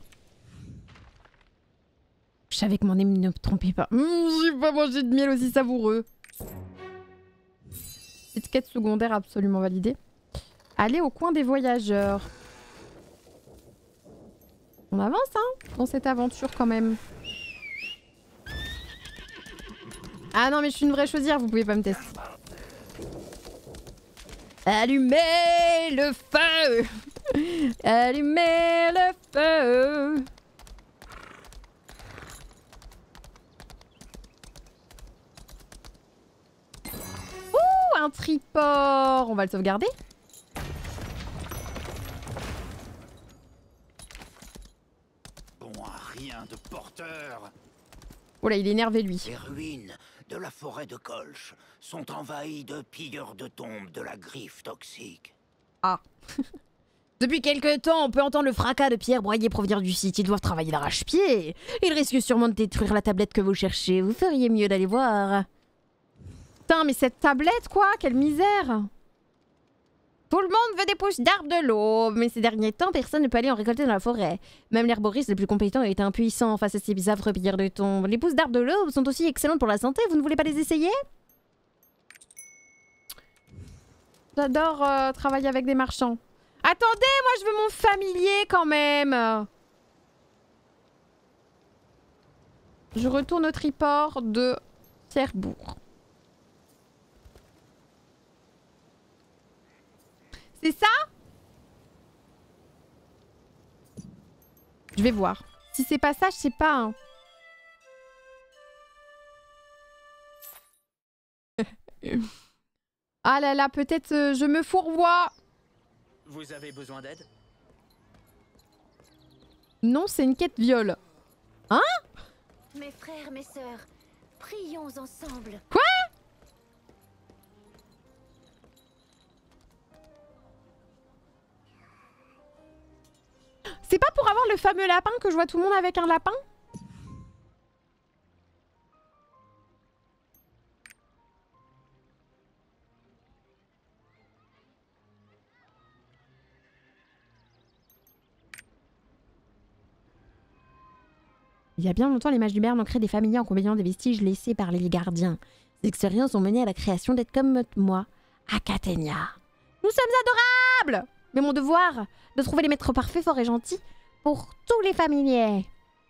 Je savais que mon nez ne me trompait pas. Mmh, j'ai pas mangé de miel aussi savoureux. Petite quête secondaire absolument validée. Aller au coin des voyageurs. On avance, hein, dans cette aventure quand même. Ah non, mais je suis une vraie chaudière, vous pouvez pas me tester. Allumez le feu! Allumez le feu! Ouh, un triport! On va le sauvegarder. Bon à rien de porteur. Oh là, il est énervé lui. Les ruines de la forêt de Kolch sont envahies de pilleurs de tombes de la griffe toxique. Ah. Depuis quelque temps, on peut entendre le fracas de pierres broyées provenir du site. Ils doivent travailler d'arrache-pied. Ils risquent sûrement de détruire la tablette que vous cherchez. Vous feriez mieux d'aller voir. Putain, mais cette tablette, quoi, quelle misère! Tout le monde veut des pousses d'arbres de l'aube, mais ces derniers temps, personne ne peut aller en récolter dans la forêt. Même l'herboriste le plus compétent est impuissant face à ces affreux pilleurs de tombes. Les pousses d'arbres de l'aube sont aussi excellentes pour la santé, vous ne voulez pas les essayer? J'adore euh, travailler avec des marchands. Attendez, moi je veux mon familier quand même! Je retourne au triport de Fierbourg. C'est ça? Je vais voir. Si c'est pas ça, je sais pas. Hein. Ah là là, peut-être euh, je me fourvoie. Vous avez besoin d'aide? Non, c'est une quête viol. Hein? Mes frères, mes sœurs, prions ensemble. Quoi? C'est pas pour avoir le fameux lapin que je vois tout le monde avec un lapin? Il y a bien longtemps, les mages du Berne ont créé des familiers en combinant des vestiges laissés par les gardiens. Ces expériences ont mené à la création d'être comme moi, Acatenia. Nous sommes adorables! Mais mon devoir, de trouver les maîtres parfaits, forts et gentils pour tous les familiers.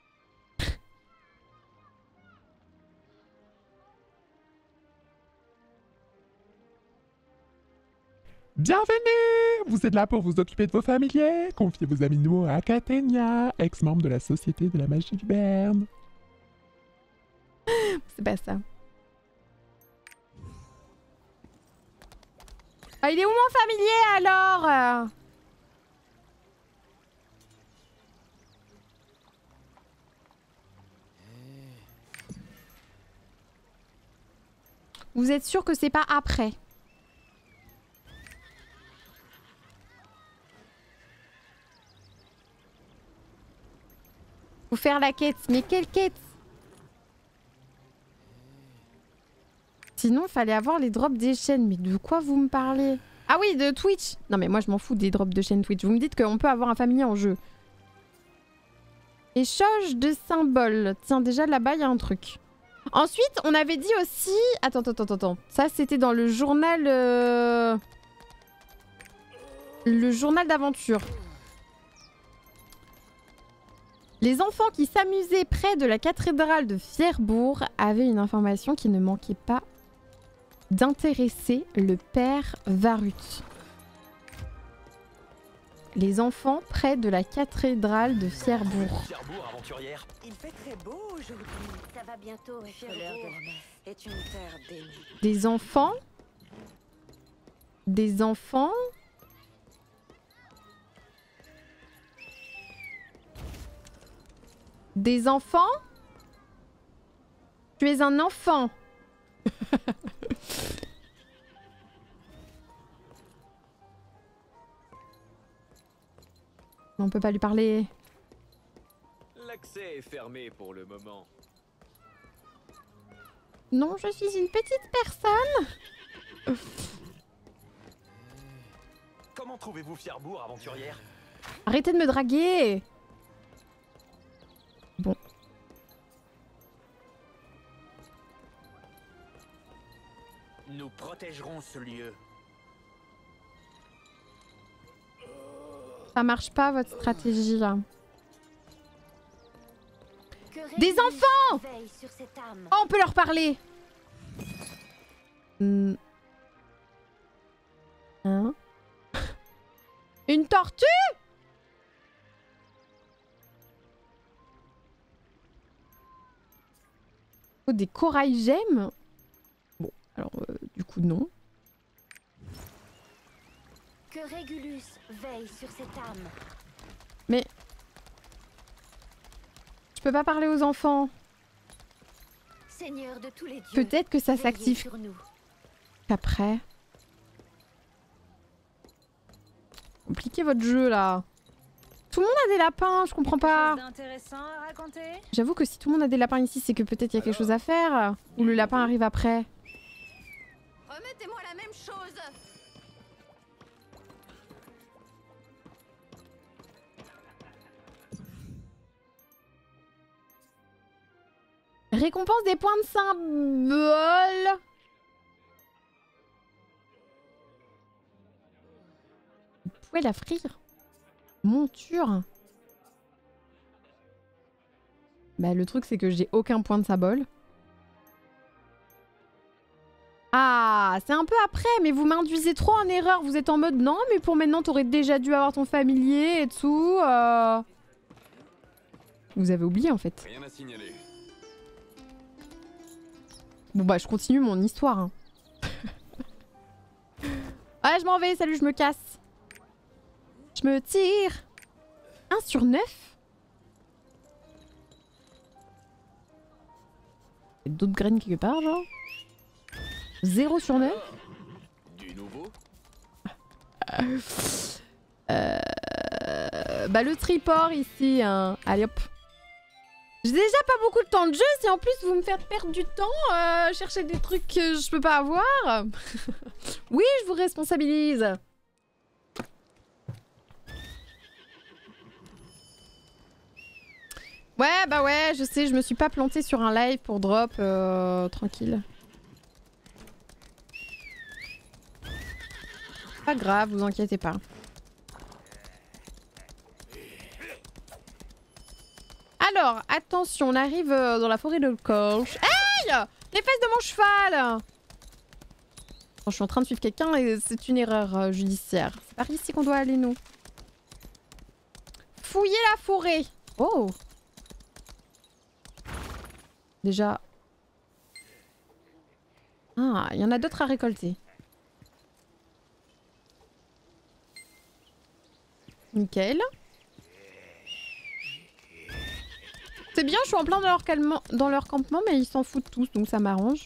Bienvenue! Vous êtes là pour vous occuper de vos familiers. Confiez vos animaux à Acatenia, ex-membre de la Société de la Magie du Berne. C'est pas ça. Ah, il est où mon familier alors? Vous êtes sûr que c'est pas après? Faut faire la quête. Mais quelle quête? Sinon, fallait avoir les drops des chaînes. Mais de quoi vous me parlez? Ah oui, de Twitch. Non mais moi je m'en fous des drops de chaînes Twitch. Vous me dites qu'on peut avoir un familier en jeu. Échange de symboles. Tiens, déjà là-bas, il y a un truc. Ensuite, on avait dit aussi... Attends, attends, attends, attends. Ça, c'était dans le journal... Euh... Le journal d'aventure. Les enfants qui s'amusaient près de la cathédrale de Fierbourg avaient une information qui ne manquait pas d'intéresser le père Varut. Les enfants près de la cathédrale de Fierbourg. Fierbourg, aventurière. Il fait très beau aujourd'hui. Ça va bientôt être l'heure de la messe. Est une terre bénie. Des enfants Des enfants Des enfants? Tu es un enfant. On peut pas lui parler. L'accès est fermé pour le moment. Non, je suis une petite personne. Comment trouvez-vous Fierbourg, aventurière? Arrêtez de me draguer. Bon. Nous protégerons ce lieu. Ça marche pas votre stratégie là. Que Des Régulus enfants! veille sur cette âme. Oh, on peut leur parler. Hmm. Hein? Une tortue? Oh, des corail gemmes? Bon, alors euh, du coup non. Que Régulus veille sur cette âme. Mais... Je peux pas parler aux enfants. Seigneur de tous les dieux. Peut-être que ça veillez s'active sur nous. après. Compliqué votre jeu là. Tout le monde a des lapins, je comprends pas. D'intéressant à raconter? J'avoue que si tout le monde a des lapins ici, c'est que peut-être il y a quelque chose à faire. Ou le lapin arrive après. Remettez-moi la même chose. Récompense des points de symbole. Vous pouvez la frire. Monture. Bah le truc c'est que j'ai aucun point de symbole. Ah, c'est un peu après, mais vous m'induisez trop en erreur. Vous êtes en mode non, mais pour maintenant t'aurais déjà dû avoir ton familier et tout. Euh... Vous avez oublié en fait. Rien à signaler. Bon bah je continue mon histoire. Hein. Ouais, je m'en vais, salut, je me casse. Je me tire. un sur neuf. Il y a d'autres graines quelque part, genre. zéro sur neuf. Du nouveau? euh... Bah le triport ici, hein. Allez hop. J'ai déjà pas beaucoup de temps de jeu, si en plus vous me faites perdre du temps, euh, chercher des trucs que je peux pas avoir. Oui, je vous responsabilise. Ouais, bah ouais, je sais, je me suis pas plantée sur un live pour drop, euh, tranquille. Pas grave, vous inquiétez pas. Alors, attention, on arrive dans la forêt de Kolch. Aïe! Les fesses de mon cheval! Je suis en train de suivre quelqu'un et c'est une erreur euh, judiciaire. C'est par ici qu'on doit aller, nous. Fouiller la forêt. Oh! Déjà... Ah, il y en a d'autres à récolter. Nickel. C'est bien, je suis en plein dans leur, calme... dans leur campement, mais ils s'en foutent tous, donc ça m'arrange.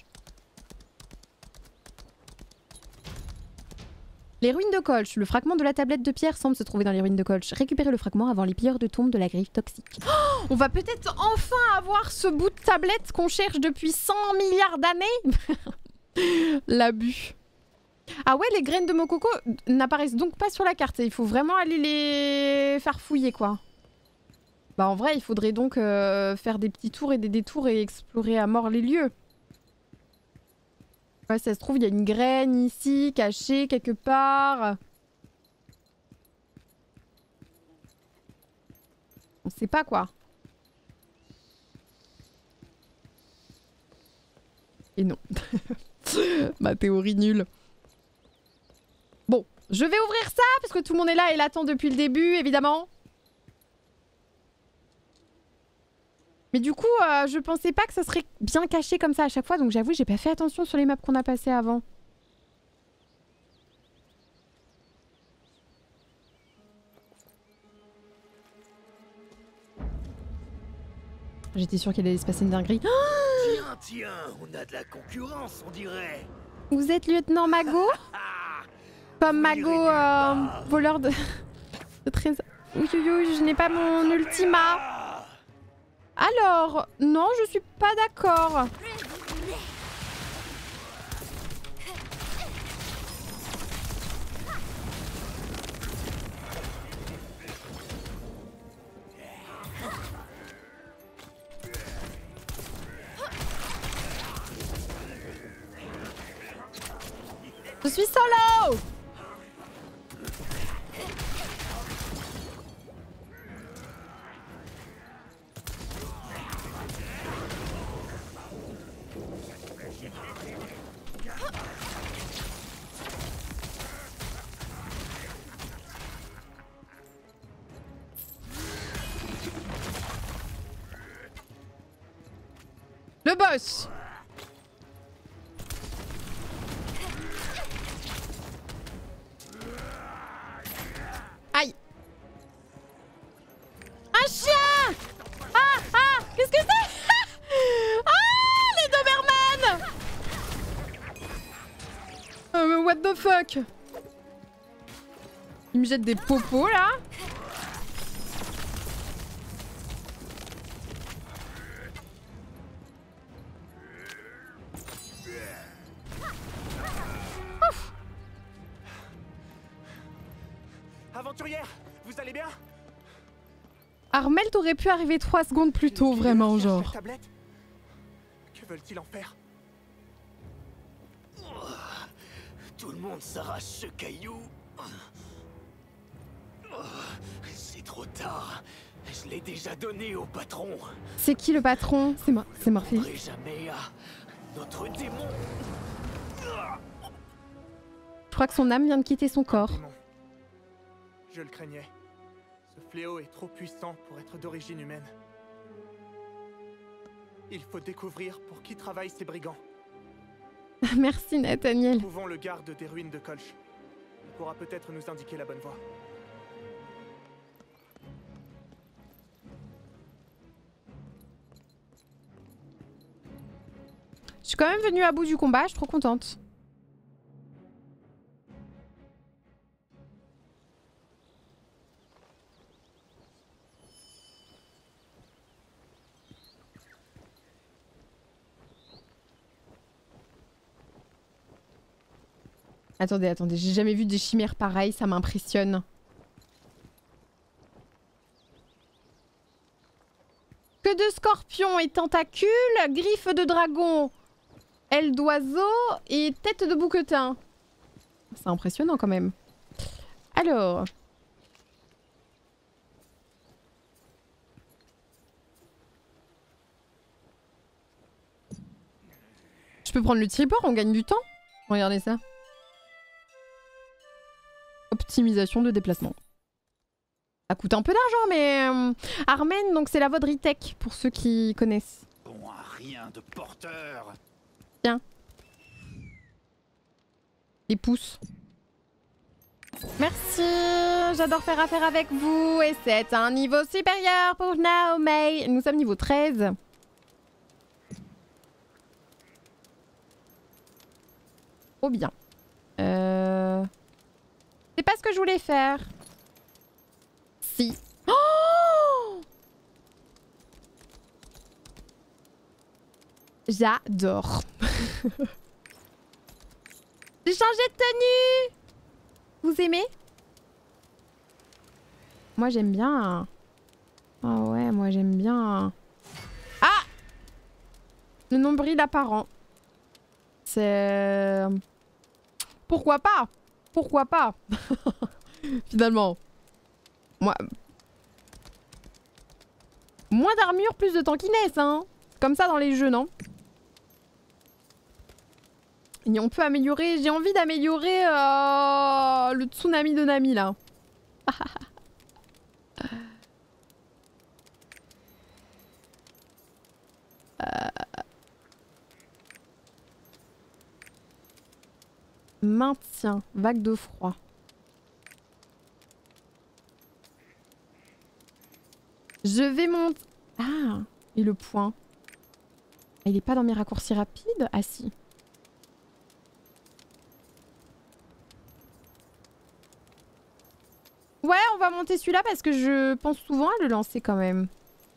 Les ruines de Kolch. Le fragment de la tablette de pierre semble se trouver dans les ruines de Kolch. Récupérez le fragment avant les pilleurs de tombes de la griffe toxique. Oh, on va peut-être enfin avoir ce bout de tablette qu'on cherche depuis cent milliards d'années. L'abus. Ah ouais, les graines de Mokoko n'apparaissent donc pas sur la carte. Il faut vraiment aller les faire fouiller, quoi. Bah en vrai, il faudrait donc euh, faire des petits tours et des détours et explorer à mort les lieux. Ouais, ça se trouve, il y a une graine ici, cachée quelque part. On sait pas quoi. Et non. Ma théorie nulle. Bon, je vais ouvrir ça parce que tout le monde est là et l'attend depuis le début, évidemment. Mais du coup, euh, je pensais pas que ça serait bien caché comme ça à chaque fois, donc j'avoue, j'ai pas fait attention sur les maps qu'on a passées avant. J'étais sûre qu'il allait se passer une dinguerie. Oh, tiens, tiens, on a de la concurrence, on dirait. vous êtes lieutenant Mago? Comme Mago, euh, voleur de, de trésors. Oui, oui, oui, je n'ai pas mon ultima. Alors, non, je suis pas d'accord. Je suis solo. Le boss. Aïe. Un chien. Ah, ah, qu'est-ce que c'est? Ah, les Doberman. Oh, what the fuck? Il me jette des popos, là. Aventurière, vous allez bien? Armel t'aurait pu arriver trois secondes plus tôt, vraiment, genre. Tablette? Que veulent-ils en faire? Tout le monde s'arrache ce caillou. C'est trop tard. Je l'ai déjà donné au patron. C'est qui le patron? C'est moi, c'est Morpheus. Jamais à notre démon. Je crois que son âme vient de quitter son corps. Je le craignais. Ce fléau est trop puissant pour être d'origine humaine. Il faut découvrir pour qui travaillent ces brigands. Merci Nathaniel. Trouvons le garde des ruines de Kolch. Il pourra peut-être nous indiquer la bonne voie. Je suis quand même venue à bout du combat, je suis trop contente. Attendez, attendez, j'ai jamais vu des chimères pareilles, ça m'impressionne. Que de scorpions et tentacules, griffes de dragon, ailes d'oiseau et tête de bouquetin. C'est impressionnant quand même. Alors. Je peux prendre le triport, on gagne du temps. Regardez ça. Optimisation de déplacement. Ça coûte un peu d'argent, mais... Euh, Armen, donc c'est la voie de Ritek, pour ceux qui connaissent. Bon à rien de porteur. Tiens. Les pouces. Merci, j'adore faire affaire avec vous. Et c'est un niveau supérieur pour Naomei. Nous sommes niveau treize. Trop bien. Euh... C'est pas ce que je voulais faire. Si. Oh, j'adore. J'ai changé de tenue. Vous aimez? Moi j'aime bien. Ah oh ouais, moi j'aime bien. Ah, le nombril apparent. C'est... Pourquoi pas? Pourquoi pas? Finalement. Moi... Moins d'armure, plus de tankiness, hein. Comme ça dans les jeux, non? Et on peut améliorer... J'ai envie d'améliorer euh, le tsunami de Nami, là. euh... Maintien, vague de froid. Je vais monter... Ah, et le point. Il est pas dans mes raccourcis rapides? Ah si. Ouais, on va monter celui-là parce que je pense souvent à le lancer quand même.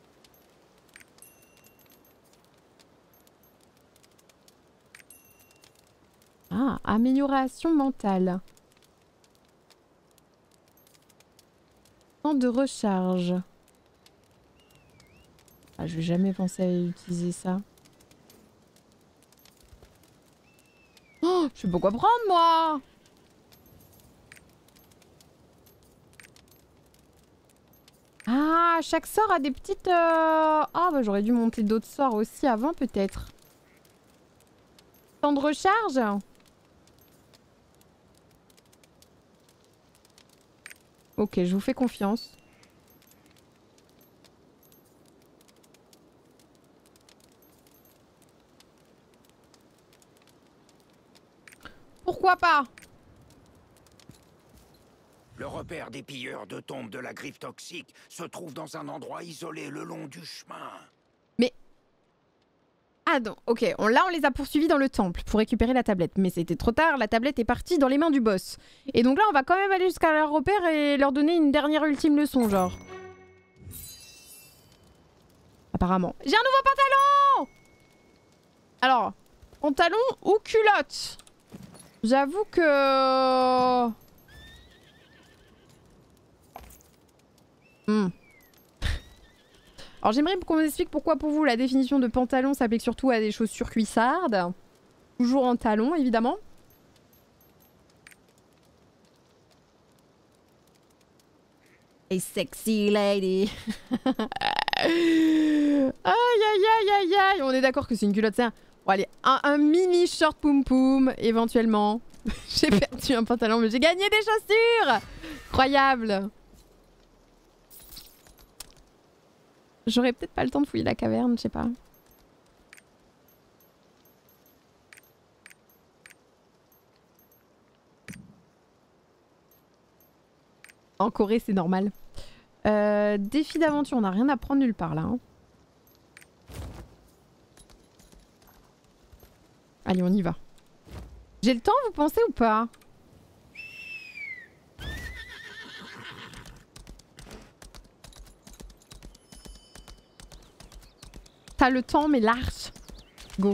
Ah, amélioration mentale. Temps de recharge. Ah, je vais jamais penser à utiliser ça. Oh, je sais pas quoi prendre moi. Ah, chaque sort a des petites... Euh... Ah, bah j'aurais dû monter d'autres sorts aussi avant peut-être. Temps de recharge. Ok, je vous fais confiance. Pourquoi pas? Le repère des pilleurs de tombes de la griffe toxique se trouve dans un endroit isolé le long du chemin. Mais... Ah non, ok. On, là, on les a poursuivis dans le temple pour récupérer la tablette. Mais c'était trop tard, la tablette est partie dans les mains du boss. Et donc là, on va quand même aller jusqu'à leur repère et leur donner une dernière ultime leçon, genre. Apparemment. J'ai un nouveau pantalon! Alors, pantalon ou culotte? J'avoue que... Hmm. Alors j'aimerais qu'on m'explique pourquoi pour vous la définition de pantalon s'applique surtout à des chaussures cuissardes. Toujours en talon évidemment. Hey sexy lady. Aïe aïe aïe aïe aïe. On est d'accord que c'est une culotte, c'est un... Bon allez, un, un mini short poum poum éventuellement. J'ai perdu un pantalon mais j'ai gagné des chaussures. Incroyable. J'aurais peut-être pas le temps de fouiller la caverne, je sais pas. En Corée, c'est normal. Euh, défi d'aventure, on n'a rien à prendre nulle part là. Hein. Allez, on y va. J'ai le temps, vous pensez ou pas? T'as le temps, mais large. Go.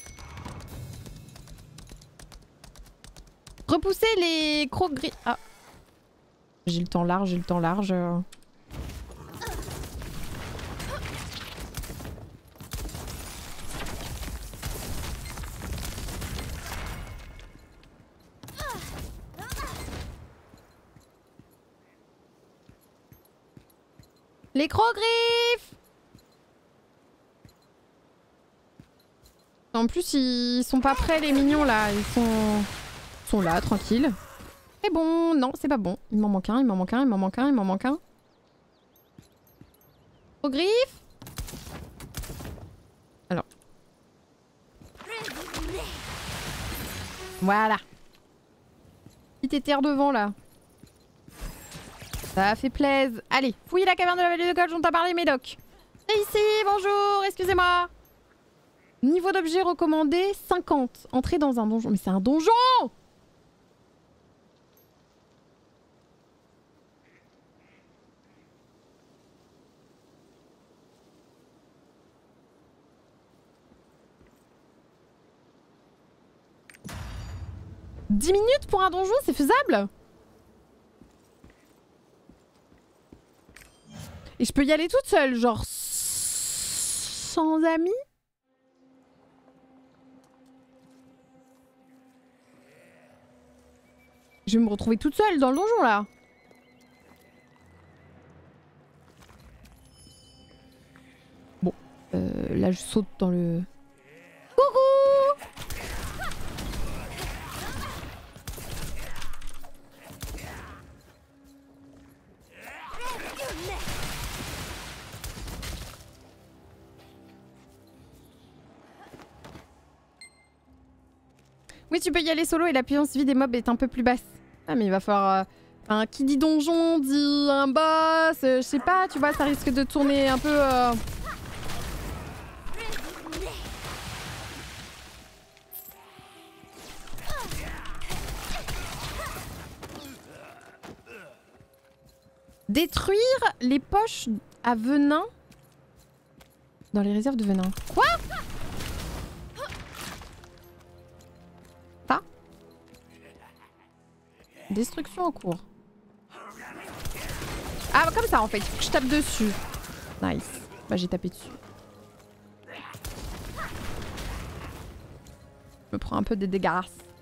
Repoussez les crocs gris. Ah. J'ai le temps large, j'ai le temps large. Les gros-griffes! En plus, ils sont pas prêts, les mignons, là. Ils sont... Ils sont là, tranquilles. C'est bon. Non, c'est pas bon. Il m'en manque un, il m'en manque un, il m'en manque un, il m'en manque un. Gros-griffes? Alors. Voilà. Petit éther devant, là. Ça a fait plaisir. Allez, fouillez la caverne de la vallée de Golge dont t'as parlé, Médoc. C'est ici, bonjour, excusez-moi. Niveau d'objet recommandé, cinquante. Entrée dans un donjon. Mais c'est un donjon! dix minutes pour un donjon, c'est faisable? Et je peux y aller toute seule, genre sans amis? Je vais me retrouver toute seule dans le donjon là. Bon, euh, là je saute dans le... Coucou! Oui, tu peux y aller solo et la puissance vie des mobs est un peu plus basse. Ah, mais il va falloir... Euh... Enfin, qui dit donjon dit un boss, euh, je sais pas, tu vois, ça risque de tourner un peu... Euh... Détruire les poches à venin dans les réserves de venin. Quoi? Ça? Destruction en cours. Ah, comme ça en fait, faut que je tape dessus. Nice. Bah j'ai tapé dessus. Je me prends un peu des dégâts.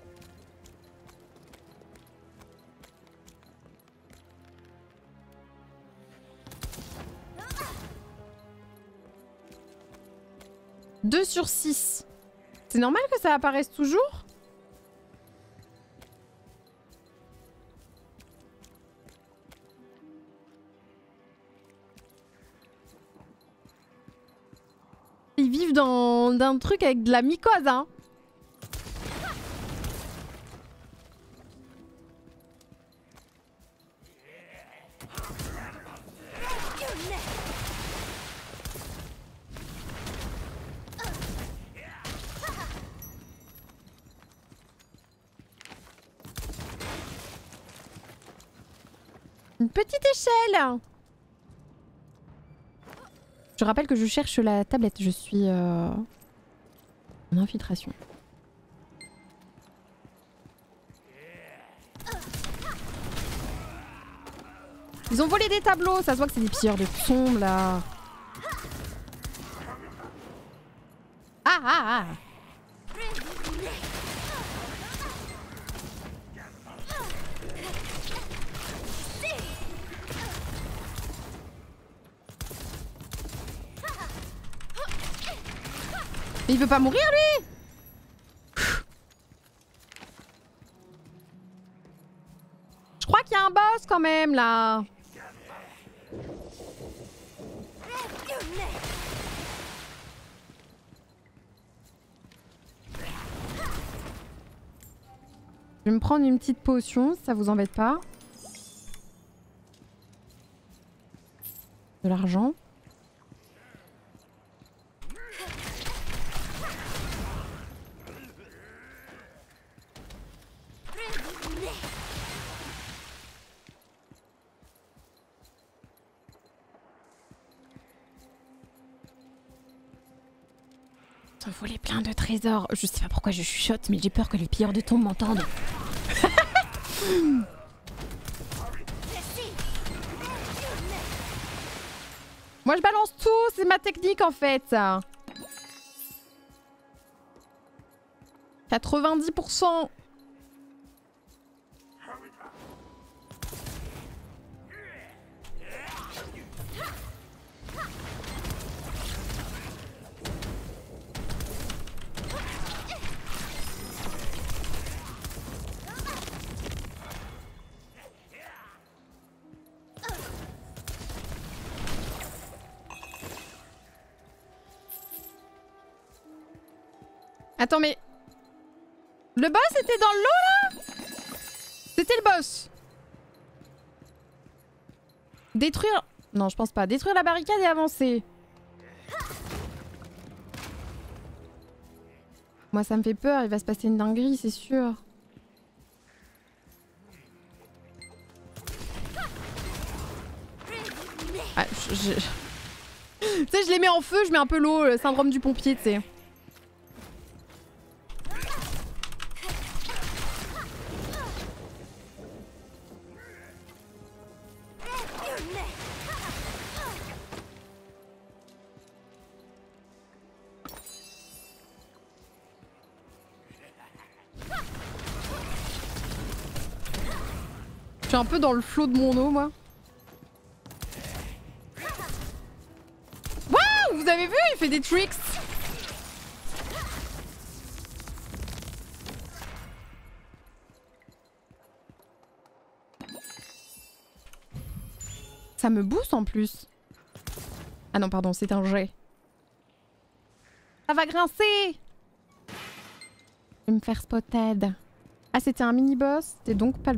deux sur six. C'est normal que ça apparaisse toujours? Ils vivent dans un truc avec de la mycose, hein. Une petite échelle. Je rappelle que je cherche la tablette. Je suis euh, en infiltration. Ils ont volé des tableaux. Ça se voit que c'est des pilleurs de plombs là. Ah ah ah. Mais il veut pas mourir lui. Je crois qu'il y a un boss quand même là. Je vais me prendre une petite potion, ça vous embête pas. De l'argent. Ils ont volé plein de trésors. Je sais pas pourquoi je chuchote, mais j'ai peur que les pilleurs de tombes m'entendent. Moi je balance tout, c'est ma technique en fait. quatre-vingt-dix pour cent. Attends, mais... Le boss était dans l'eau, là? C'était le boss. Détruire... Non, je pense pas. Détruire la barricade et avancer. Moi, ça me fait peur. Il va se passer une dinguerie, c'est sûr. Ah, je... je... tu sais, je les mets en feu, je mets un peu l'eau, le syndrome du pompier, tu sais. Je suis un peu dans le flot de mon eau, moi. Waouh, vous avez vu, il fait des tricks. Ça me booste en plus. Ah non, pardon, c'est un jet. Ça va grincer. Je vais me faire spotted. Ah, c'était un mini-boss, c'était donc pas le...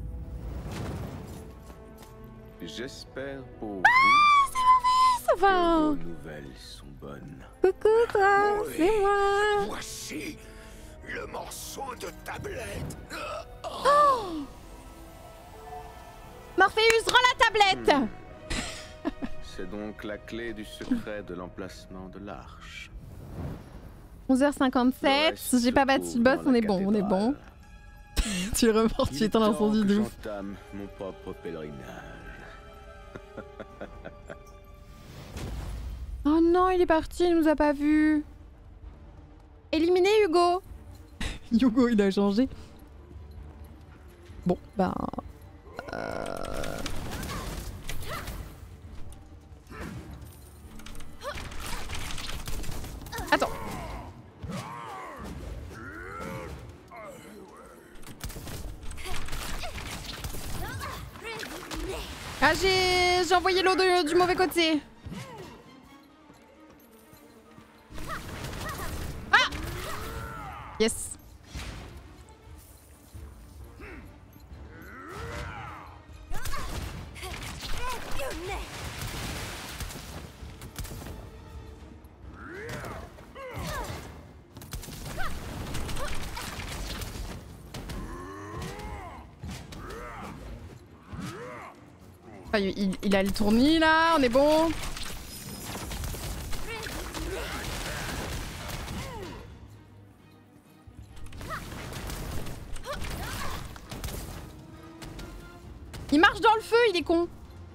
J'espère pour vous ah, c'est mauvais, ça va. que vos nouvelles sont bonnes. Coucou toi, Oui, c'est moi. Voici le morceau de tablette. Oh Morpheus, rends la tablette. Hmm. C'est donc la clé du secret de l'emplacement de l'arche. onze heures cinquante-sept, j'ai pas battu le boss, on est bon, on est bon. Tu es remort, tu es dans l'incendie de ouf. J'entame mon propre pèlerinage. Oh non, il est parti, il nous a pas vus. Éliminé Hugo. Hugo, il a changé. Bon, ben... Euh... Attends. Ah, j'ai j'ai envoyé l'eau du mauvais côté. Ah! Yes. Ah, il, il a le tournis là, on est bon. Il marche dans le feu, il est con.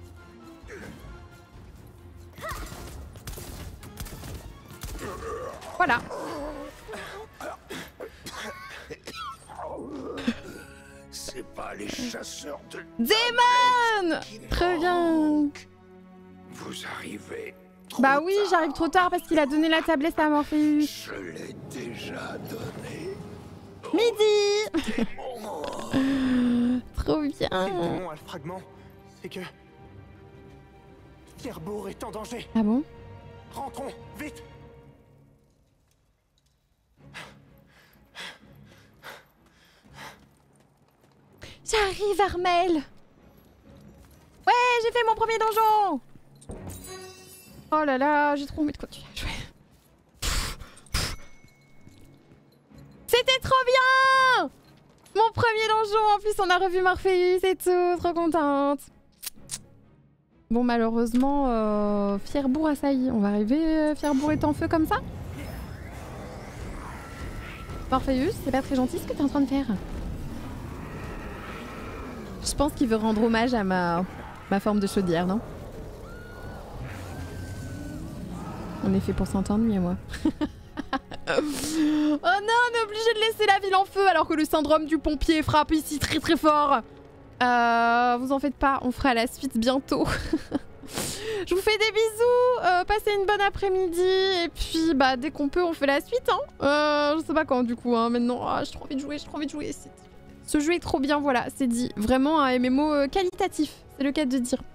Voilà. C'est pas les chasseurs de... Démon! Très bien. Vous arrivez trop Bah oui, tard. j'arrive trop tard parce qu'il a donné la tablette à Morpheus. Je l'ai déjà donné. Midi. Trop bien. Si le démon a le fragment, c'est que... Fierbourg est en danger. Ah bon? Rentrons, vite. J'arrive, Armel. Ouais, j'ai fait mon premier donjon. Oh là là, j'ai trop envie de continuer à jouer. C'était trop bien. Mon premier donjon, en plus on a revu Morpheus et tout, trop contente. Bon, malheureusement, euh, Fierbourg a sailli. On va arriver, Fierbourg est en feu comme ça. Morpheus, c'est pas très gentil ce que t'es en train de faire. Je pense qu'il veut rendre hommage à ma, ma forme de chaudière, non? On est fait pour s'entendre, lui et moi. Oh non, on est obligé de laisser la ville en feu alors que le syndrome du pompier frappe ici très très fort. Euh, vous en faites pas, on fera la suite bientôt. Je vous fais des bisous, euh, passez une bonne après-midi et puis bah dès qu'on peut on fait la suite. Hein. Euh, je sais pas quand du coup, hein. Maintenant oh, j'ai trop envie de jouer, j'ai trop envie de jouer. Ce jeu est trop bien, voilà, c'est dit. Vraiment un M M O qualitatif, c'est le cas de dire.